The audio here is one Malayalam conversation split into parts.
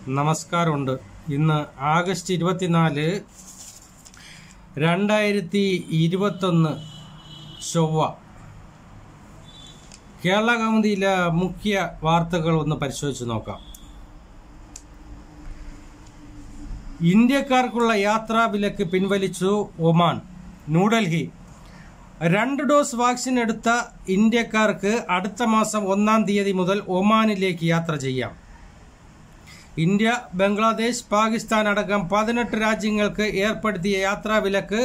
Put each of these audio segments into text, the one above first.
നമസ്കാരമുണ്ട്. ഇന്ന് ആഗസ്റ്റ് 24, 2021 ചൊവ്വ. കേരള കൗമുദിയിലെ മുഖ്യ വാർത്തകൾ ഒന്ന് പരിശോധിച്ച് നോക്കാം. ഇന്ത്യക്കാർക്കുള്ള യാത്രാ വിലക്ക് പിൻവലിച്ചു ഒമാൻ. ന്യൂഡൽഹി. 2 ഡോസ് വാക്സിൻ എടുത്ത ഇന്ത്യക്കാർക്ക് അടുത്ത മാസം 1-ാം തീയതി മുതൽ ഒമാനിലേക്ക് യാത്ര ചെയ്യാം. ഇന്ത്യ, ബംഗ്ലാദേശ്, പാകിസ്ഥാൻ അടക്കം 18 രാജ്യങ്ങൾക്ക് ഏർപ്പെടുത്തിയ യാത്രാ വിലക്ക്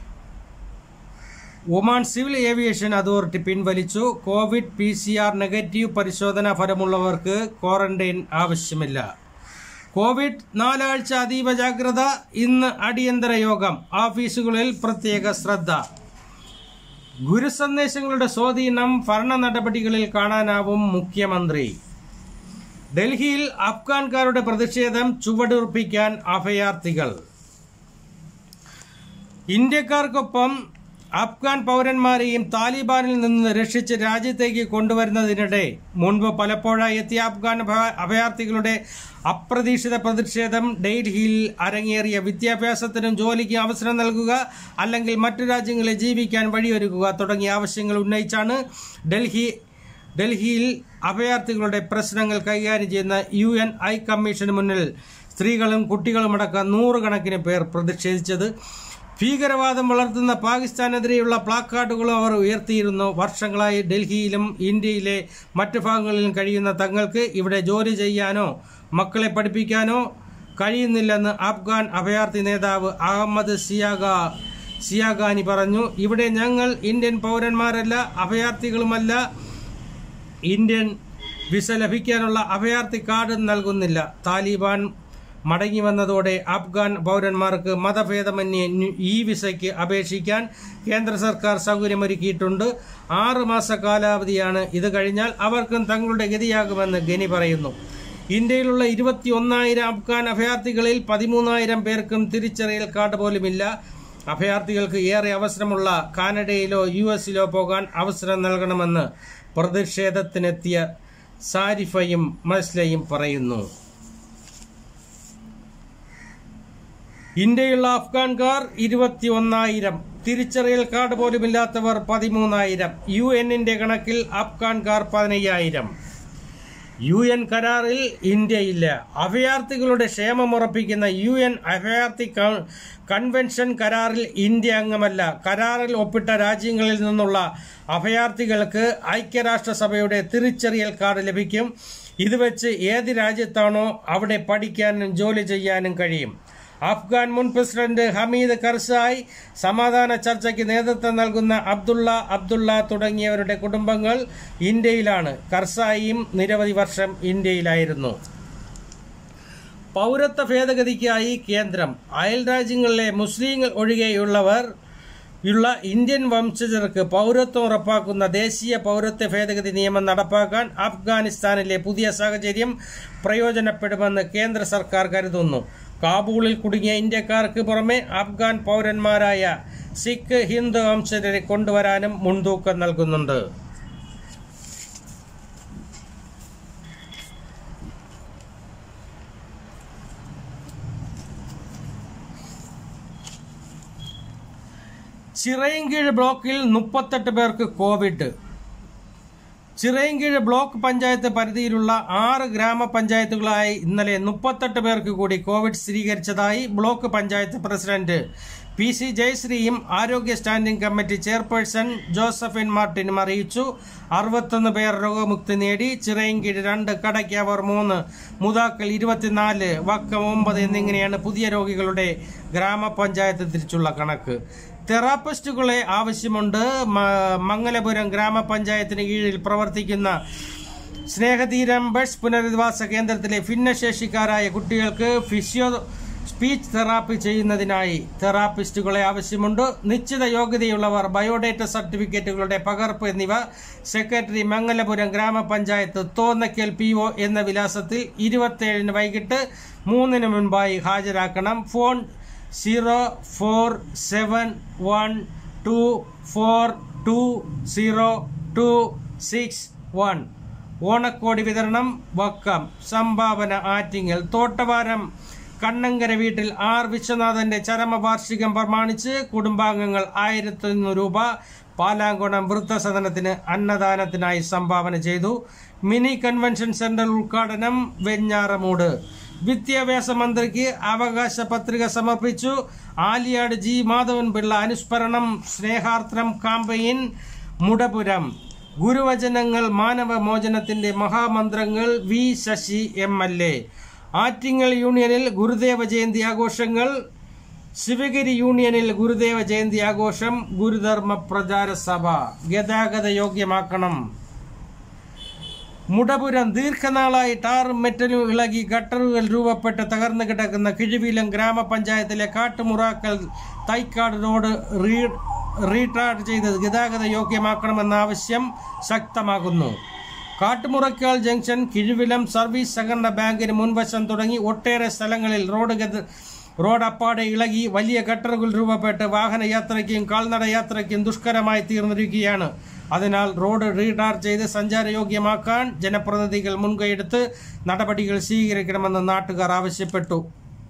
ഒമാൻ സിവിൽ ഏവിയേഷൻ അതോറിറ്റി പിൻവലിച്ചു. കോവിഡ് PCR നെഗറ്റീവ് പരിശോധനാ ഫലമുള്ളവർക്ക് ക്വാറന്റൈൻ ആവശ്യമില്ല. കോവിഡ് 4 ആഴ്ച അതീവ ജാഗ്രത. ഇന്ന് അടിയന്തര യോഗം. ഓഫീസുകളിൽ പ്രത്യേക ശ്രദ്ധ. ഗുരുസന്ദേശങ്ങളുടെ സ്വാധീനം ഭരണ നടപടികളിൽ കാണാനാവും മുഖ്യമന്ത്രി. ഡൽഹിയിൽ അഫ്ഗാൻകാരുടെ പ്രതിഷേധം ചുവടുറപ്പിക്കാൻ അഭയാർത്ഥികൾ. ഇന്ത്യക്കാർക്കൊപ്പം അഫ്ഗാൻ പൗരന്മാരെയും താലിബാനിൽ നിന്ന് രക്ഷിച്ച് രാജ്യത്തേക്ക് കൊണ്ടുവരുന്നതിനിടെ മുൻപ് പലപ്പോഴായി എത്തിയ അഫ്ഗാൻ അഭയാർത്ഥികളുടെ അപ്രതീക്ഷിത പ്രതിഷേധം ഡൽഹിയിൽ അരങ്ങേറിയ. വിദ്യാഭ്യാസത്തിനും ജോലിക്കും അവസരം നൽകുക, അല്ലെങ്കിൽ മറ്റു രാജ്യങ്ങളിൽ ജീവിക്കാൻ വഴിയൊരുക്കുക തുടങ്ങിയ ആവശ്യങ്ങൾ ഉന്നയിച്ചാണ് ഡൽഹിയിൽ അഭയാർത്ഥികളുടെ പ്രശ്നങ്ങൾ കൈകാര്യം ചെയ്യുന്ന UN ഹൈക്കമ്മീഷന് മുന്നിൽ സ്ത്രീകളും കുട്ടികളുമടക്കം 100 കണക്കിന് പേർ പ്രതിഷേധിച്ചത്. ഭീകരവാദം വളർത്തുന്ന പാകിസ്ഥാനെതിരെയുള്ള പ്ലാക്കാർഡുകളും അവർ ഉയർത്തിയിരുന്നു. വർഷങ്ങളായി ഡൽഹിയിലും ഇന്ത്യയിലെ മറ്റു ഭാഗങ്ങളിലും കഴിയുന്ന തങ്ങൾക്ക് ഇവിടെ ജോലി ചെയ്യാനോ മക്കളെ പഠിപ്പിക്കാനോ കഴിയുന്നില്ലെന്ന് അഫ്ഗാൻ അഭയാർത്ഥി നേതാവ് അഹമ്മദ് സിയാഗാനി പറഞ്ഞു. ഇവിടെ ഞങ്ങൾ ഇന്ത്യൻ പൗരന്മാരല്ല, അഭയാർത്ഥികളുമല്ല. ഇന്ത്യൻ വിസ ലഭിക്കാനുള്ള അഭയാർത്ഥി കാർഡ് നൽകുന്നില്ല. താലിബാൻ മടങ്ങി വന്നതോടെ അഫ്ഗാൻ പൗരന്മാർക്ക് മതഭേദമന്യേ ഈ വിസയ്ക്ക് അപേക്ഷിക്കാൻ കേന്ദ്ര സർക്കാർ സൗകര്യമൊരുക്കിയിട്ടുണ്ട്. 6 മാസ കാലാവധിയാണ്. ഇത് കഴിഞ്ഞാൽ അവർക്കും തങ്ങളുടെ ഗതിയാകുമെന്ന് ഗനി പറയുന്നു. ഇന്ത്യയിലുള്ള 21,000 അഫ്ഗാൻ അഭയാർത്ഥികളിൽ 13,000 പേർക്കും തിരിച്ചറിയൽ കാർഡ് പോലുമില്ല. അഭയാർത്ഥികൾക്ക് ഏറെ അവസരമുള്ള കാനഡയിലോ US-ലോ പോകാൻ അവസരം നൽകണമെന്ന് പ്രതിഷേധത്തിനെത്തിയ സാരിഫയും മസ്ലയും പറയുന്നു. ഇന്ത്യയുള്ള അഫ്ഗാൻകാർ 21,000, തിരിച്ചറിയൽ കാർഡ് പോലുമില്ലാത്തവർ 13,000. UN-ന്റെ കണക്കിൽ അഫ്ഗാൻകാർ 15,000. UN കരാറിൽ ഇന്ത്യയില്ല. അഭയാർത്ഥികളുടെ ക്ഷേമം ഉറപ്പിക്കുന്ന UN അഭയാർത്ഥി കൺവെൻഷൻ കരാറിൽ ഇന്ത്യ അംഗമല്ല. കരാറിൽ ഒപ്പിട്ട രാജ്യങ്ങളിൽ നിന്നുള്ള അഭയാർത്ഥികൾക്ക് ഐക്യരാഷ്ട്രസഭയുടെ തിരിച്ചറിയൽ കാർഡ് ലഭിക്കും. ഇത് വെച്ച് ഏത് രാജ്യത്താണോ അവിടെ പഠിക്കാനും ജോലി ചെയ്യാനും കഴിയും. അഫ്ഗാൻ മുൻ പ്രസിഡന്റ് ഹമീദ് കർസായി, സമാധാന ചർച്ചയ്ക്ക് നേതൃത്വം നൽകുന്ന അബ്ദുള്ള തുടങ്ങിയവരുടെ കുടുംബങ്ങൾ ഇന്ത്യയിലാണ്. കർസായിയും നിരവധി വർഷം ഇന്ത്യയിലായിരുന്നു. പൗരത്വ ഭേദഗതിക്കായി കേന്ദ്രം. അയൽ രാജ്യങ്ങളിലെ മുസ്ലിങ്ങൾ ഒഴികെയുള്ളവർ ഇന്ത്യൻ വംശജർക്ക് പൗരത്വം ഉറപ്പാക്കുന്ന ദേശീയ പൗരത്വ ഭേദഗതി നിയമം നടപ്പാക്കാൻ അഫ്ഗാനിസ്ഥാനിലെ പുതിയ സാഹചര്യം പ്രയോജനപ്പെടുമെന്ന് കേന്ദ്ര സർക്കാർ കരുതുന്നു. കാബൂളിൽ കുടുങ്ങിയ ഇന്ത്യക്കാർക്ക് പുറമെ അഫ്ഗാൻ പൗരന്മാരായ സിഖ്, ഹിന്ദു വംശജരെ കൊണ്ടുവരാനും മുൻതൂക്കം നൽകുന്നുണ്ട്. ചിറയൻകീഴ് ബ്ലോക്കിൽ 38 പേർക്ക് കോവിഡ്. ചിറയൻകീഴ് ബ്ലോക്ക് പഞ്ചായത്ത് പരിധിയിലുള്ള 6 ഗ്രാമപഞ്ചായത്തുകളായി ഇന്നലെ 38 പേർക്ക് കൂടി കോവിഡ് സ്ഥിരീകരിച്ചതായി ബ്ലോക്ക് പഞ്ചായത്ത് പ്രസിഡന്റ് PC ജയശ്രീയും ആരോഗ്യ സ്റ്റാൻഡിംഗ് കമ്മിറ്റി ചെയർപേഴ്സൺ ജോസഫിൻ മാർട്ടിനും അറിയിച്ചു. 61 പേർ രോഗമുക്തി നേടി. ചിറയൻകീഴ് 2, കടയ്ക്കാവൂർ 3, മുതാക്കൽ 24, വക്കം 9 എന്നിങ്ങനെയാണ് പുതിയ രോഗികളുടെ ഗ്രാമപഞ്ചായത്ത് തിരിച്ചുള്ള കണക്ക്. തെറാപ്പിസ്റ്റുകളെ ആവശ്യമുണ്ട്. മംഗലപുരം ഗ്രാമപഞ്ചായത്തിന് കീഴിൽ പ്രവർത്തിക്കുന്ന സ്നേഹതീരം ബസ് പുനരധിവാസ കേന്ദ്രത്തിലെ ഭിന്നശേഷിക്കാരായ കുട്ടികൾക്ക് സ്പീച്ച് തെറാപ്പി ചെയ്യുന്നതിനായി തെറാപ്പിസ്റ്റുകളെ ആവശ്യമുണ്ട്. നിശ്ചിത യോഗ്യതയുള്ളവർ ബയോഡേറ്റ സർട്ടിഫിക്കറ്റുകളുടെ പകർപ്പ് എന്നിവ സെക്രട്ടറി, മംഗലപുരം ഗ്രാമപഞ്ചായത്ത്, തോന്നക്കൽ PO എന്ന വിലാസത്തിൽ 27 വൈകിട്ട് 3 മുൻപായി ഹാജരാക്കണം. ഫോൺ 0471242261. ഓണക്കോടി വിതരണം വക്കം സംഭാവന ആറ്റിങ്ങൽ. തോട്ടവാരം കണ്ണങ്കര വീട്ടിൽ ആർ വിശ്വനാഥന്റെ ചരമവാർഷികം പ്രമാണിച്ച് കുടുംബാംഗങ്ങൾ 1100 രൂപ പാലാങ്കോണം വൃദ്ധസദനത്തിന് അന്നദാനത്തിനായി സംഭാവന ചെയ്തു. മിനി കൺവെൻഷൻ സെന്റർ ഉദ്ഘാടനം വെഞ്ഞാറമൂട്. വിദ്യാഭ്യാസ മന്ത്രിക്ക് അവകാശ പത്രിക സമർപ്പിച്ചു. ആലിയാട് ജി മാധവൻ പിള്ള അനുസ്മരണം സ്നേഹാർദ്രം കാമ്പയിൻ മുടപുരം. ഗുരുവചനങ്ങൾ മാനവമോചനത്തിന്റെ മഹാമന്ത്രങ്ങൾ വി ശശി MLA. ആറ്റിങ്ങൽ യൂണിയനിൽ ഗുരുദേവ ജയന്തി ആഘോഷങ്ങൾ. ശിവഗിരി യൂണിയനിൽ ഗുരുദേവ ജയന്തി ആഘോഷം. ഗുരുധർമ്മ പ്രചാര സഭ. ഗതാഗത യോഗ്യമാക്കണം. മുടപുരം ദീർഘനാളായി ടാറും മെറ്റലും ഇളകി ഗട്ടറുകൾ രൂപപ്പെട്ട് തകർന്നു കിടക്കുന്ന കിഴുവിലം ഗ്രാമപഞ്ചായത്തിലെ കാട്ടുമുറാക്കൽ തൈക്കാട് റോഡ് റീടാർ ചെയ്ത് ഗതാഗത യോഗ്യമാക്കണമെന്ന ആവശ്യം ശക്തമാകുന്നു. കാട്ടുമുറക്കാൽ ജംഗ്ഷൻ, കിഴുവിലം സർവീസ് സഹകരണ ബാങ്കിന് മുൻവശം തുടങ്ങി ഒട്ടേറെ സ്ഥലങ്ങളിൽ റോഡ് അപ്പാടെ ഇളകി വലിയ ഗട്ടറുകൾ രൂപപ്പെട്ട് വാഹനയാത്രയ്ക്കും കാൽനട യാത്രയ്ക്കും ദുഷ്കരമായി തീർന്നിരിക്കുകയാണ്. അതിനാൽ റോഡ് റീടാർ ചെയ്ത് സഞ്ചാരയോഗ്യമാക്കാൻ ജനപ്രതിനിധികൾ മുൻകൈയെടുത്ത് നടപടികൾ സ്വീകരിക്കണമെന്ന് നാട്ടുകാർ ആവശ്യപ്പെട്ടു.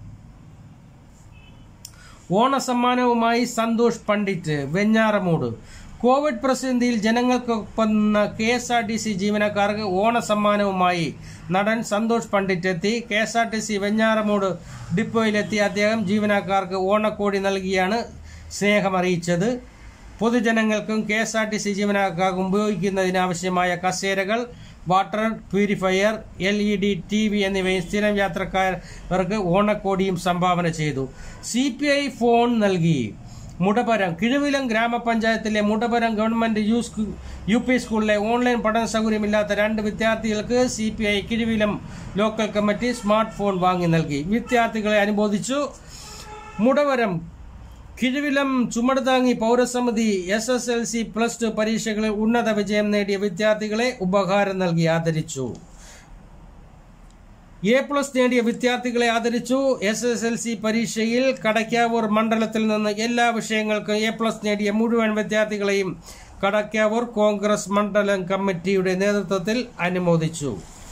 ഓണസമ്മാനവുമായി സന്തോഷ് പണ്ഡിറ്റ് വെഞ്ഞാറമൂട്. കോവിഡ് പ്രതിസന്ധിയിൽ ജനങ്ങൾക്കൊപ്പം KSRTC ജീവനക്കാർക്ക് ഓണസമ്മാനവുമായി നടൻ സന്തോഷ് പണ്ഡിറ്റ് എത്തി. KSRTC വെഞ്ഞാറമൂട് ഡിപ്പോയിലെത്തിയ അദ്ദേഹം ജീവനക്കാർക്ക് ഓണക്കോടി നൽകിയാണ് സ്നേഹമറിയിച്ചത്. പൊതുജനങ്ങൾക്കും KSRTC ജീവനക്കാർക്കും ഉപയോഗിക്കുന്നതിനാവശ്യമായ കസേരകൾ, വാട്ടർ പ്യൂരിഫയർ, LED TV എന്നിവയും സ്ഥിരം യാത്രക്കാർക്ക് ഓണക്കോടിയും സംഭാവന ചെയ്തു. CPI ഫോൺ നൽകി. മുടപരം കിഴുവിലം ഗ്രാമപഞ്ചായത്തിലെ മുടപരം ഗവൺമെന്റ് UP സ്കൂളിലെ ഓൺലൈൻ പഠന സൗകര്യമില്ലാത്ത 2 വിദ്യാർത്ഥികൾക്ക് CPI Kizhuvilam local committee smart phone വാങ്ങി നൽകി. വിദ്യാർത്ഥികളെ അനുമോദിച്ചു. മുടപരം കിഴുവിലം ചുമടുതാങ്ങി പൗരസമിതി SSLC+2 പരീക്ഷകളിൽ ഉന്നത വിജയം നേടിയ വിദ്യാർത്ഥികളെ ഉപഹാരം നൽകി ആദരിച്ചു. A+ നേടിയ വിദ്യാർത്ഥികളെ ആദരിച്ചു. SSLC പരീക്ഷയിൽ കടക്കാവൂർ മണ്ഡലത്തിൽ നിന്ന് എല്ലാ വിഷയങ്ങൾക്കും A+ നേടിയ മുഴുവൻ വിദ്യാർത്ഥികളെയും കടക്കാവൂർ കോൺഗ്രസ് മണ്ഡലം കമ്മിറ്റിയുടെ നേതൃത്വത്തിൽ അനുമോദിച്ചു.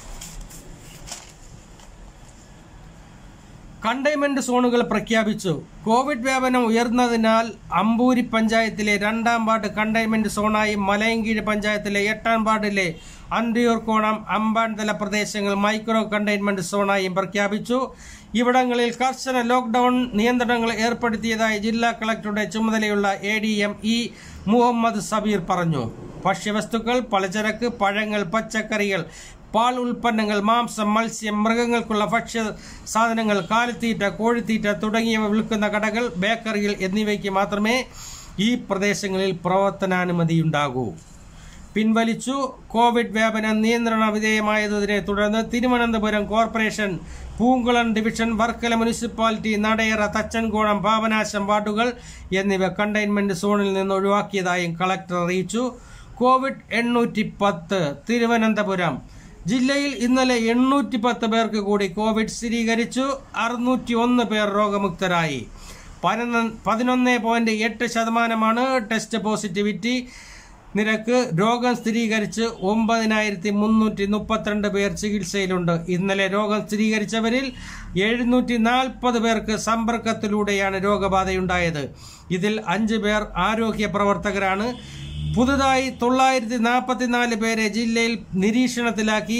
കണ്ടെയ്ൻമെന്റ് സോണുകൾ പ്രഖ്യാപിച്ചു. കോവിഡ് വ്യാപനം ഉയർന്നതിനാൽ അമ്പൂരി പഞ്ചായത്തിലെ 2ാം വാർഡ് കണ്ടെയ്ൻമെന്റ് സോണായി, മലയങ്കീഴ് പഞ്ചായത്തിലെ 8ാം വാർഡിലെ അന്തിയൂർക്കോണം, അമ്പാൻതല പ്രദേശങ്ങൾ മൈക്രോ കണ്ടെയ്ൻമെന്റ് സോണായും പ്രഖ്യാപിച്ചു. ഇവിടങ്ങളിൽ കർശന ലോക്ക്ഡൌൺ നിയന്ത്രണങ്ങൾ ഏർപ്പെടുത്തിയതായി ജില്ലാ കളക്ടറുടെ ചുമതലയുള്ള ADM E മുഹമ്മദ് സബീർ പറഞ്ഞു. ഭക്ഷ്യവസ്തുക്കൾ, പലചരക്ക്, പഴങ്ങൾ, പച്ചക്കറികൾ, പാൽ ഉൽപ്പന്നങ്ങൾ, മാംസം, മത്സ്യം, മൃഗങ്ങൾക്കുള്ള ഭക്ഷ്യ സാധനങ്ങൾ, കാലിത്തീറ്റ, കോഴിത്തീറ്റ തുടങ്ങിയവ വിൽക്കുന്ന കടകൾ, ബേക്കറികൾ എന്നിവയ്ക്ക് മാത്രമേ ഈ പ്രദേശങ്ങളിൽ പ്രവർത്തനാനുമതിയുണ്ടാകൂ. പിൻവലിച്ചു. കോവിഡ് വ്യാപനം നിയന്ത്രണ വിധേയമായതിനെ തുടർന്ന് Thiruvananthapuram corporation Poonkulam division, Varkala municipality, Nadayara, Thachankonam, Papanasam വാർഡുകൾ എന്നിവ കണ്ടെയ്ൻമെന്റ് സോണിൽ നിന്ന് ഒഴിവാക്കിയതായും കളക്ടർ അറിയിച്ചു. കോവിഡ് 810. തിരുവനന്തപുരം ജില്ലയിൽ ഇന്നലെ 810 പേർക്ക് കൂടി കോവിഡ് സ്ഥിരീകരിച്ചു. 601 പേർ രോഗമുക്തരായി. 11.8% ടെസ്റ്റ് പോസിറ്റിവിറ്റി നിരക്ക്. രോഗം സ്ഥിരീകരിച്ച് 9332 പേർ ചികിത്സയിലുണ്ട്. ഇന്നലെ രോഗം സ്ഥിരീകരിച്ചവരിൽ 740 പേർക്ക് സമ്പർക്കത്തിലൂടെയാണ് രോഗബാധയുണ്ടായത്. ഇതിൽ 5 പേർ ആരോഗ്യ പ്രവർത്തകരാണ്. പുതുതായി 944 പേരെ ജില്ലയിൽ നിരീക്ഷണത്തിലാക്കി.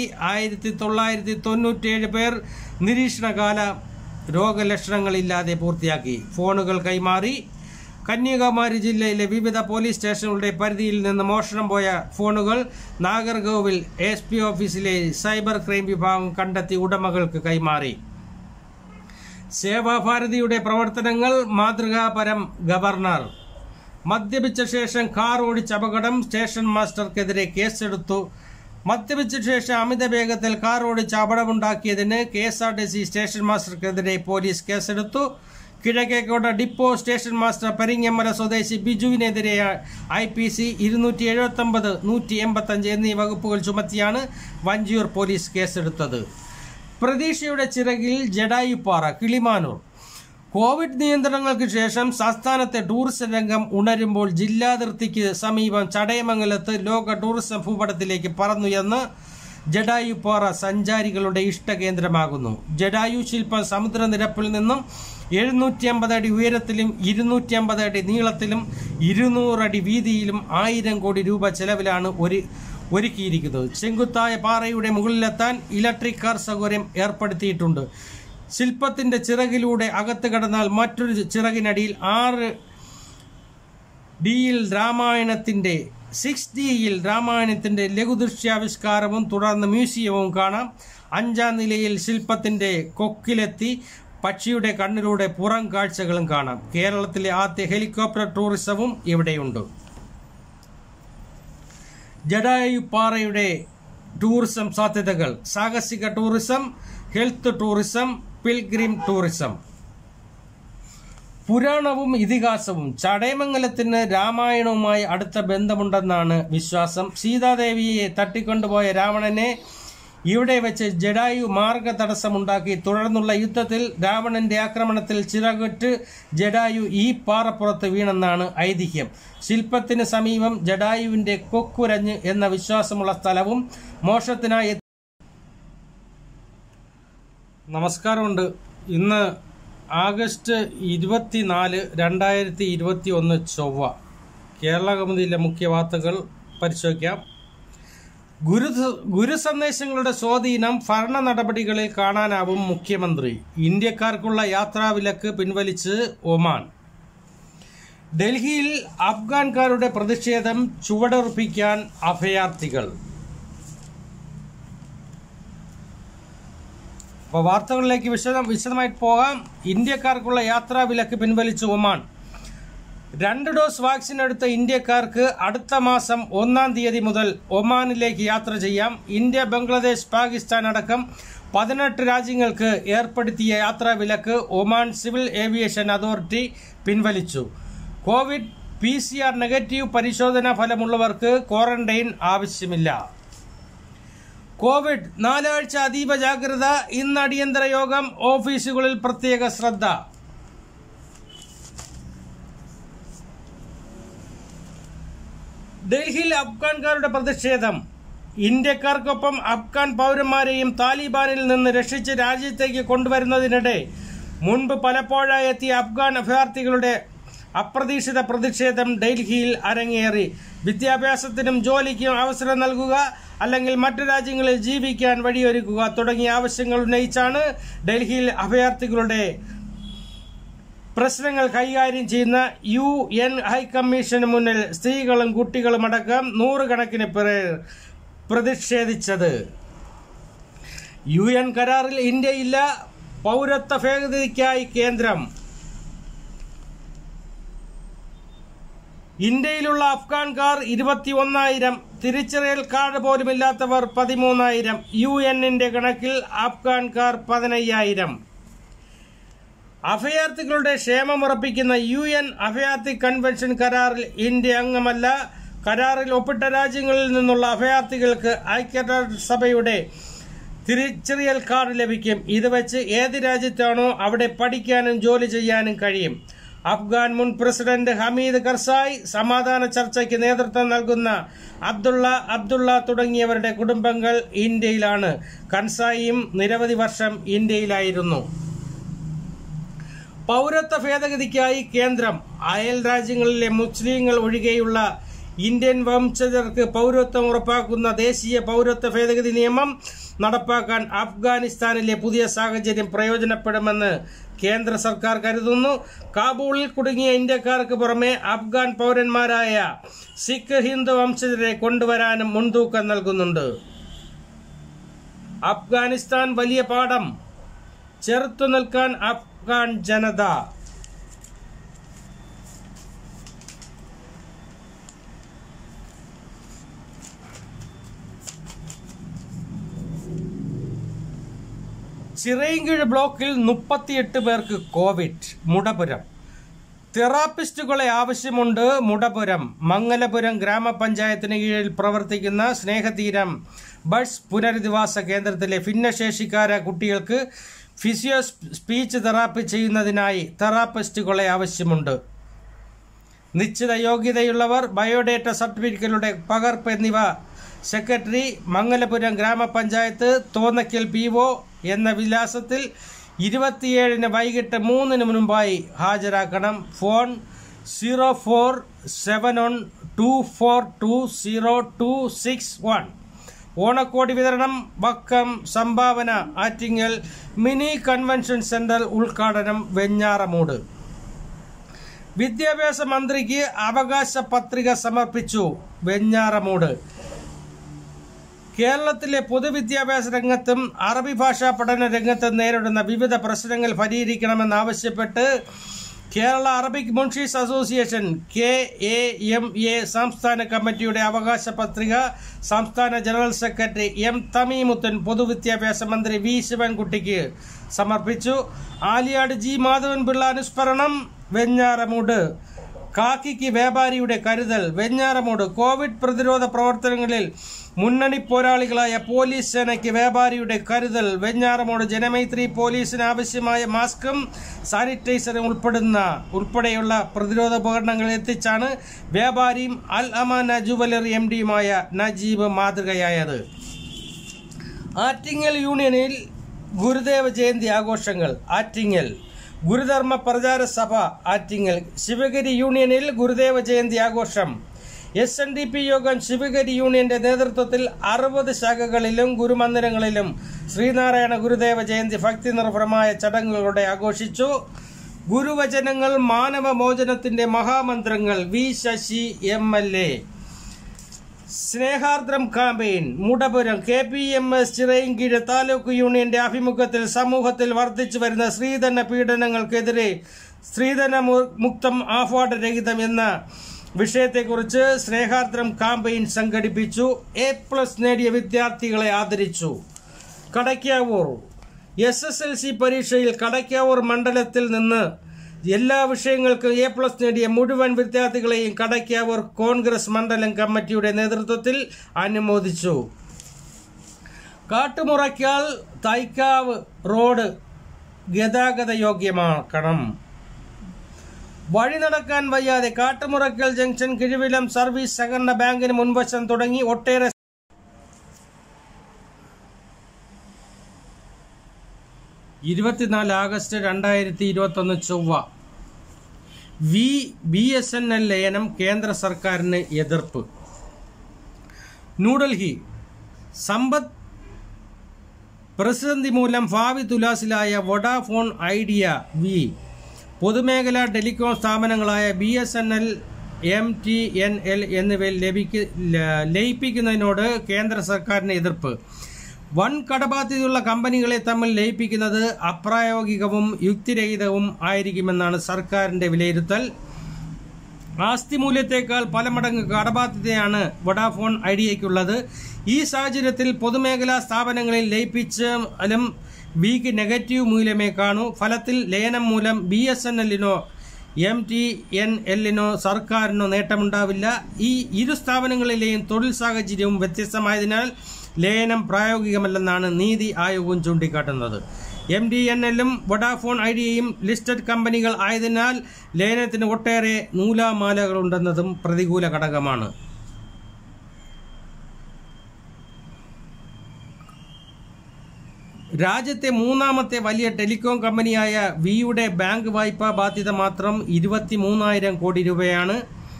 1997 പേർ നിരീക്ഷണകാല രോഗലക്ഷണങ്ങളില്ലാതെ പൂർത്തിയാക്കി. ഫോണുകൾ കൈമാറി. കന്യാകുമാരി ജില്ലയിലെ വിവിധ പോലീസ് സ്റ്റേഷനുകളുടെ പരിധിയിൽ നിന്ന് മോഷണം പോയ ഫോണുകൾ നാഗർകോവിൽ SP ഓഫീസിലെ സൈബർ ക്രൈം വിഭാഗം കണ്ടെത്തി ഉടമകൾക്ക് കൈമാറി. സേവാഭാരതിയുടെ പ്രവർത്തനങ്ങൾ മാതൃകാപരം. ഗവർണർ മദ്യപിച്ച ശേഷം കാർ ഓടിച്ച അപകടം, സ്റ്റേഷൻ മാസ്റ്റർക്കെതിരെ കേസെടുത്തു. മദ്യപിച്ച ശേഷം അമിത വേഗത്തിൽ കാർ ഓടിച്ച് അപകടമുണ്ടാക്കിയതിന് KSRTC സ്റ്റേഷൻ മാസ്റ്റർക്കെതിരെ പോലീസ് കേസെടുത്തു. Kizhakkekotta depot station master Peringamala സ്വദേശി ബിജുവിനെതിരെ IPC 279, 185 എന്നീ വകുപ്പുകൾ ചുമത്തിയാണ് വഞ്ചിയൂർ പോലീസ് കേസെടുത്തത്. പ്രതീക്ഷയുടെ ചിറകിൽ ജഡായുപ്പാറ, കിളിമാനൂർ. കോവിഡ് നിയന്ത്രണങ്ങൾക്ക് ശേഷം സംസ്ഥാനത്തെ ടൂറിസം രംഗം ഉണരുമ്പോൾ ജില്ലാതിർത്തിക്ക് സമീപം ചടയമംഗലത്ത് ലോക ടൂറിസം ഭൂപടത്തിലേക്ക് പറന്നുയർന്ന് ജഡായുപ്പാറ സഞ്ചാരികളുടെ ഇഷ്ടകേന്ദ്രമാകുന്നു. ജഡായു ശില്പം സമുദ്രനിരപ്പിൽ നിന്നും 750 അടി ഉയരത്തിലും 250 അടി നീളത്തിലും 200 അടി വീതിയിലും 1000 കോടി രൂപ ചെലവിലാണ് ഒരുക്കിയിരിക്കുന്നത്. ചെങ്കുത്തായ പാറയുടെ മുകളിലെത്താൻ ഇലക്ട്രിക് കാർ സൗകര്യം ഏർപ്പെടുത്തിയിട്ടുണ്ട്. ശില്പത്തിന്റെ ചിറകിലൂടെ അകത്ത് കടന്നാൽ മറ്റൊരു ചിറകിനടിയിൽ 6Dയിൽ രാമായണത്തിന്റെ ലഘുദൃശ്യാവിഷ്കാരവും തുടർന്ന് മ്യൂസിയവും കാണാം. 5ാം നിലയിൽ ശില്പത്തിന്റെ കൊക്കിലെത്തി പക്ഷിയുടെ കണ്ണിലൂടെ പുറം കാഴ്ചകളും കാണാം. കേരളത്തിലെ ആദ്യ ഹെലികോപ്റ്റർ ടൂറിസവും ഇവിടെയുണ്ട്. ജഡായുപ്പാറയുടെ ടൂറിസം സാധ്യതകൾ: സാഹസിക tourism, health tourism, pilgrim tourism. പുരാണവും ഇതിഹാസവും: ചടയമംഗലത്തിന് രാമായണവുമായി അടുത്ത ബന്ധമുണ്ടെന്നാണ് വിശ്വാസം. സീതാദേവിയെ തട്ടിക്കൊണ്ടുപോയ രാവണനെ ഇവിടെ വെച്ച് ജഡായു മാർഗ തടസ്സമുണ്ടാക്കി. തുടർന്നുള്ള യുദ്ധത്തിൽ രാവണന്റെ ആക്രമണത്തിൽ ചിറകുറ്റ് ജഡായു ഈ പാറപ്പുറത്ത് വീണെന്നാണ് ഐതിഹ്യം. ശില്പത്തിന് സമീപം ജഡായുവിന്റെ കൊക്കുരഞ്ഞ് എന്ന വിശ്വാസമുള്ള സ്ഥലവും മോക്ഷത്തിനായി. നമസ്കാരമുണ്ട്. ഇന്ന് ആഗസ്റ്റ് 24, 2021 ചൊവ്വ. കേരള കൗമുദിയിലെ മുഖ്യ വാർത്തകൾ പരിശോധിക്കാം. ഗുരു സന്ദേശങ്ങളുടെ സ്വാധീനം ഭരണ നടപടികളിൽ കാണാനാവും മുഖ്യമന്ത്രി. ഇന്ത്യക്കാർക്കുള്ള യാത്രാവിലക്ക് പിൻവലിച്ച് ഒമാൻ. ഡൽഹിയിൽ അഫ്ഗാൻകാരുടെ പ്രതിഷേധം ചുവടുറപ്പിക്കാൻ അഭയാർത്ഥികൾ. അപ്പോൾ വാർത്തകളിലേക്ക് വിശദമായിട്ട് പോകാം. ഇന്ത്യക്കാർക്കുള്ള യാത്രാവിലക്ക് പിൻവലിച്ച് ഒമാൻ. 2 ഡോസ് വാക്സിൻ എടുത്ത ഇന്ത്യക്കാർക്ക് അടുത്ത മാസം 1-ാം തീയതി മുതൽ ഒമാനിലേക്ക് യാത്ര ചെയ്യാം. ഇന്ത്യ, ബംഗ്ലാദേശ്, പാകിസ്ഥാൻ അടക്കം 18 രാജ്യങ്ങൾക്ക് ഏർപ്പെടുത്തിയ യാത്രാവിലക്ക് ഒമാൻ സിവിൽ ഏവിയേഷൻ അതോറിറ്റി പിൻവലിച്ചു. കോവിഡ് PCR നെഗറ്റീവ് പരിശോധനാ ഫലമുള്ളവർക്ക് ക്വാറന്റൈൻ ആവശ്യമില്ല. കോവിഡ് 4 ആഴ്ച അതീവ ജാഗ്രത. ഇന്ന് അടിയന്തര യോഗം. ഓഫീസുകളിൽ പ്രത്യേക ശ്രദ്ധ. ഡൽഹിയിൽ അഫ്ഗാൻകാരുടെ പ്രതിഷേധം. ഇന്ത്യക്കാർക്കൊപ്പം അഫ്ഗാൻ പൗരന്മാരെയും താലിബാനിൽ നിന്ന് രക്ഷിച്ച് രാജ്യത്തേക്ക് കൊണ്ടുവരുന്നതിനിടെ മുൻപ് പലപ്പോഴായി എത്തിയ അഫ്ഗാൻ അഭയാർത്ഥികളുടെ അപ്രതീക്ഷിത പ്രതിഷേധം ഡൽഹിയിൽ അരങ്ങേറി. വിദ്യാഭ്യാസത്തിനും ജോലിക്കും അവസരം നൽകുക, അല്ലെങ്കിൽ മറ്റു രാജ്യങ്ങളിൽ ജീവിക്കാൻ വഴിയൊരുക്കുക തുടങ്ങിയ ആവശ്യങ്ങൾ ഉന്നയിച്ചാണ് ഡൽഹിയിൽ അഭയാർത്ഥികളുടെ പ്രശ്നങ്ങൾ കൈകാര്യം ചെയ്യുന്ന UN ഹൈക്കമ്മീഷന് മുന്നിൽ സ്ത്രീകളും കുട്ടികളും അടക്കം 100 കണക്കിന് പേർ പ്രതിഷേധിച്ചത്. UN കരാറിൽ ഇന്ത്യയില്ല. പൗരത്വ ഭേദഗതിക്കായി കേന്ദ്രം. ഇന്ത്യയിലുള്ള അഫ്ഗാൻകാർ 21,000, തിരിച്ചറിയൽ കാർഡ് പോലുമില്ലാത്തവർ 13,000. UN-ന്റെ കണക്കിൽ അഫ്ഗാൻകാർ 15,000. അഭയാർത്ഥികളുടെ ക്ഷേമമുറപ്പിക്കുന്ന UN അഭയാർത്ഥി കൺവെൻഷൻ കരാറിൽ ഇന്ത്യ അംഗമല്ല. കരാറിൽ ഒപ്പിട്ട രാജ്യങ്ങളിൽ നിന്നുള്ള അഭയാർത്ഥികൾക്ക് ഐക്യരാഷ്ട്രസഭയുടെ തിരിച്ചറിയൽ കാർഡ് ലഭിക്കും. ഇത് വെച്ച് ഏത് രാജ്യത്താണോ അവിടെ പഠിക്കാനും ജോലി ചെയ്യാനും കഴിയും. അഫ്ഗാൻ മുൻ പ്രസിഡന്റ് ഹമീദ് കർസായി, സമാധാന ചർച്ചയ്ക്ക് നേതൃത്വം നൽകുന്ന അബ്ദുള്ള തുടങ്ങിയവരുടെ കുടുംബങ്ങൾ ഇന്ത്യയിലാണ്. കർസായിയും നിരവധി വർഷം ഇന്ത്യയിലായിരുന്നു. പൗരത്വ ഭേദഗതിക്കായി കേന്ദ്രം. അയൽ രാജ്യങ്ങളിലെ മുസ്ലിങ്ങൾ ഒഴികെയുള്ള ഇന്ത്യൻ വംശജർക്ക് പൗരത്വം ഉറപ്പാക്കുന്ന ദേശീയ പൗരത്വ ഭേദഗതി നിയമം നടപ്പാക്കാൻ അഫ്ഗാനിസ്ഥാനിലെ പുതിയ സാഹചര്യം പ്രയോജനപ്പെടുമെന്ന് കേന്ദ്ര സർക്കാർ കരുതുന്നു. കാബൂളിൽ കുടുങ്ങിയ ഇന്ത്യക്കാർക്ക് പുറമെ അഫ്ഗാൻ പൗരന്മാരായ സിഖ്, ഹിന്ദു വംശജരെ കൊണ്ടുവരാനും മുൻതൂക്കം നൽകുന്നുണ്ട്. അഫ്ഗാനിസ്ഥാൻ വലിയ പാഠം. ചെറുത്തുനിൽക്കാൻ അഫ്ഗാൻ ജനത. ചിറയൻകീഴ് ബ്ലോക്കിൽ 38 പേർക്ക് കോവിഡ്. മുടപുരം. തെറാപ്പിസ്റ്റുകളെ ആവശ്യമുണ്ട്. മുടപുരം. മംഗലപുരം ഗ്രാമപഞ്ചായത്തിന് കീഴിൽ പ്രവർത്തിക്കുന്ന സ്നേഹതീരം ബഡ്സ് പുനരധിവാസ കേന്ദ്രത്തിലെ ഭിന്നശേഷിക്കാര കുട്ടികൾക്ക് ഫിസിയോ സ്പീച്ച് തെറാപ്പി ചെയ്യുന്നതിനായി തെറാപ്പിസ്റ്റുകളെ ആവശ്യമുണ്ട്. നിശ്ചിത യോഗ്യതയുള്ളവർ, ബയോഡേറ്റ സർട്ടിഫിക്കറ്റുകളുടെ പകർപ്പ് എന്നിവ സെക്രട്ടറി, മംഗലപുരം ഗ്രാമപഞ്ചായത്ത്, തോന്നയ്ക്കൽ PO എന്ന വിലാസത്തിൽ 27 വൈകിട്ട് 3 മുൻപായി ഹാജരാക്കണം. ഫോൺ 047124202261. ഓണക്കോടി വിതരണം വക്കം സംഭാവന ആറ്റിങ്ങൽ. മിനി കൺവെൻഷൻ സെന്റർ ഉദ്ഘാടനം വെഞ്ഞാറമൂട്. വിദ്യാഭ്യാസ മന്ത്രിക്ക് അവകാശ പത്രിക സമർപ്പിച്ചു വെഞ്ഞാറമൂട്. കേരളത്തിലെ പൊതുവിദ്യാഭ്യാസ രംഗത്തും അറബി ഭാഷാ പഠന രംഗത്തും നേരിടുന്ന വിവിധ പ്രശ്നങ്ങൾ പരിഹരിക്കണമെന്നാവശ്യപ്പെട്ട് Kerala Arabic Munshis association KAMA സംസ്ഥാന കമ്മിറ്റിയുടെ അവകാശ പത്രിക സംസ്ഥാന ജനറൽ സെക്രട്ടറി M തമീമുദ്ദീൻ പൊതുവിദ്യാഭ്യാസ മന്ത്രി V ശിവൻകുട്ടിക്ക് സമർപ്പിച്ചു. ആലിയാട് G മാധവൻപിള്ള അനുസ്മരണം വെഞ്ഞാറമൂട്. കാക്കിക്ക് വ്യാപാരിയുടെ കരുതൽ വെഞ്ഞാറമൂട്. കോവിഡ് പ്രതിരോധ പ്രവർത്തനങ്ങളിൽ മുന്നണി പോരാളികളായ പോലീസ് സേനയ്ക്ക് വ്യാപാരിയുടെ കരുതൽ വെഞ്ഞാറമൂട്. ജനമൈത്രി പോലീസിന് ആവശ്യമായ മാസ്കും സാനിറ്റൈസറും ഉൾപ്പെടെയുള്ള പ്രതിരോധ ഉപകരണങ്ങൾ എത്തിച്ചാണ് വ്യാപാരിയും അൽ അമാന ജുവലറി MDയുമായ നജീബ് മാതൃകയായത്. ആറ്റിങ്ങൽ യൂണിയനിൽ ഗുരുദേവ ജയന്തി ആഘോഷങ്ങൾ. ആറ്റിങ്ങൽ ഗുരുധർമ്മ പ്രചാര സഭ ആറ്റിങ്ങൽ. ശിവഗിരി യൂണിയനിൽ ഗുരുദേവ ജയന്തി ആഘോഷം. SNDP യോഗം ശിവഗിരി യൂണിയന്റെ നേതൃത്വത്തിൽ 60 ശാഖകളിലും ഗുരുമന്ദിരങ്ങളിലും ശ്രീനാരായണ ഗുരുദേവ ജയന്തി ഭക്തി നിർഭരമായ ചടങ്ങുകളോടെ ആഘോഷിച്ചു. ഗുരുവചനങ്ങൾ മാനവമോചനത്തിന്റെ മഹാമന്ത്രങ്ങൾ. V ശശി MLA. സ്നേഹാർദ്രം ക്യാമ്പയിൻ മുടപുരം. KPMS ചിറയിൻകീഴ് താലൂക്ക് യൂണിയന്റെ ആഭിമുഖ്യത്തിൽ സമൂഹത്തിൽ വർദ്ധിച്ചു വരുന്ന സ്ത്രീധന പീഡനങ്ങൾക്കെതിരെ സ്ത്രീധന മുക്തം ആർഭാടരഹിതം എന്ന വിഷയത്തെക്കുറിച്ച് സ്നേഹാർദ്രം ക്യാമ്പയിൻ സംഘടിപ്പിച്ചു. A+ നേടിയ വിദ്യാർത്ഥികളെ ആദരിച്ചു. കടയ്ക്കാവൂർ SSLC പരീക്ഷയിൽ കടയ്ക്കാവൂർ മണ്ഡലത്തിൽ നിന്ന് എല്ലാ വിഷയങ്ങൾക്കും A+ നേടിയ മുഴുവൻ വിദ്യാർത്ഥികളെയും കടയ്ക്കാവൂർ കോൺഗ്രസ് മണ്ഡലം കമ്മിറ്റിയുടെ നേതൃത്വത്തിൽ അനുമോദിച്ചു. കാട്ടുമുറയ്ക്കാൽ തൈക്കാവ് റോഡ് ഗതാഗത യോഗ്യമാക്കണം. വഴി നടക്കാൻ വയ്യാതെ കാട്ടുമുറയ്ക്കൽ ജംഗ്ഷൻ കിഴിവിലം സർവീസ് സഹകരണ ബാങ്കിന് മുൻവശം തുടങ്ങി ഒട്ടേറെ 24 ആഗസ്റ്റ് 2021 ചൊവ്വ. BSNL ലയനം കേന്ദ്ര സർക്കാരിന് എതിർപ്പ്. ന്യൂഡൽഹി സമ്പദ് പ്രതിസന്ധി മൂലം ഭാവി തുലാസിലായ വോഡാഫോൺ ഐഡിയ പൊതുമേഖലാ ടെലികോം സ്ഥാപനങ്ങളായ BSNL MTNL എന്നിവയിൽ ലയിപ്പിക്കുന്നതിനോട് കേന്ദ്ര സർക്കാരിന് എതിർപ്പ്. വൻ കടബാധ്യതയുള്ള കമ്പനികളെ തമ്മിൽ ലയിപ്പിക്കുന്നത് അപ്രായോഗികവും യുക്തിരഹിതവും ആയിരിക്കുമെന്നാണ് സർക്കാരിന്റെ വിലയിരുത്തൽ. ആസ്തി മൂല്യത്തേക്കാൾ പല മടങ്ങ് കടബാധ്യതയാണ് വോഡാഫോൺ ഐഡിയയ്ക്കുള്ളത്. ഈ സാഹചര്യത്തിൽ പൊതുമേഖലാ സ്ഥാപനങ്ങളിൽ ലയിപ്പിച്ചാലും വിക്ക് നെഗറ്റീവ് മൂല്യമേ കാണൂ. ഫലത്തിൽ ലയനം മൂലം BSNLനോ MTNLനോ സർക്കാരിനോ നേട്ടമുണ്ടാവില്ല. ഈ ഇരു സ്ഥാപനങ്ങളിലെയും തൊഴിൽ സാഹചര്യവും വ്യത്യസ്തമായതിനാൽ ലയനം പ്രായോഗികമല്ലെന്നാണ് നീതി ആയോഗവും ചൂണ്ടിക്കാട്ടുന്നത്. MTNLും വോഡാഫോൺ ഐഡിയയും ലിസ്റ്റഡ് കമ്പനികൾ ആയതിനാൽ ലയനത്തിന് ഒട്ടേറെ നൂലാമാലകളുണ്ടെന്നതും പ്രതികൂല ഘടകമാണ്. രാജ്യത്തെ മൂന്നാമത്തെ വലിയ ടെലികോം കമ്പനിയായ വിയുടെ ബാങ്ക് വായ്പാ ബാധ്യത മാത്രം 23,000 കോടി രൂപയാണ്.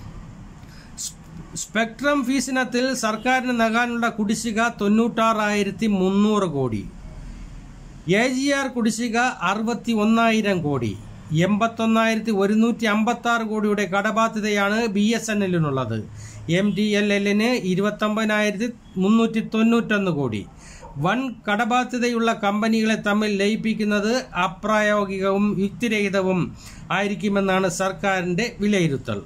സ്പെക്ട്രം ഫീസിനത്തിൽ സർക്കാരിന് നൽകാനുള്ള കുടിശ്ശിക 96,300 കോടി. AGR കുടിശ്ശിക 61,000 കോടി. 81,156 കോടിയുടെ കടബാധ്യതയാണ് BSNLനുള്ളത്. MTNLന് 29,391 കോടി. വൻ കടബാധ്യതയുള്ള കമ്പനികളെ തമ്മിൽ ലയിപ്പിക്കുന്നത് അപ്രായോഗികവും യുക്തിരഹിതവും ആയിരിക്കുമെന്നാണ് സർക്കാരിന്റെ വിലയിരുത്തൽ.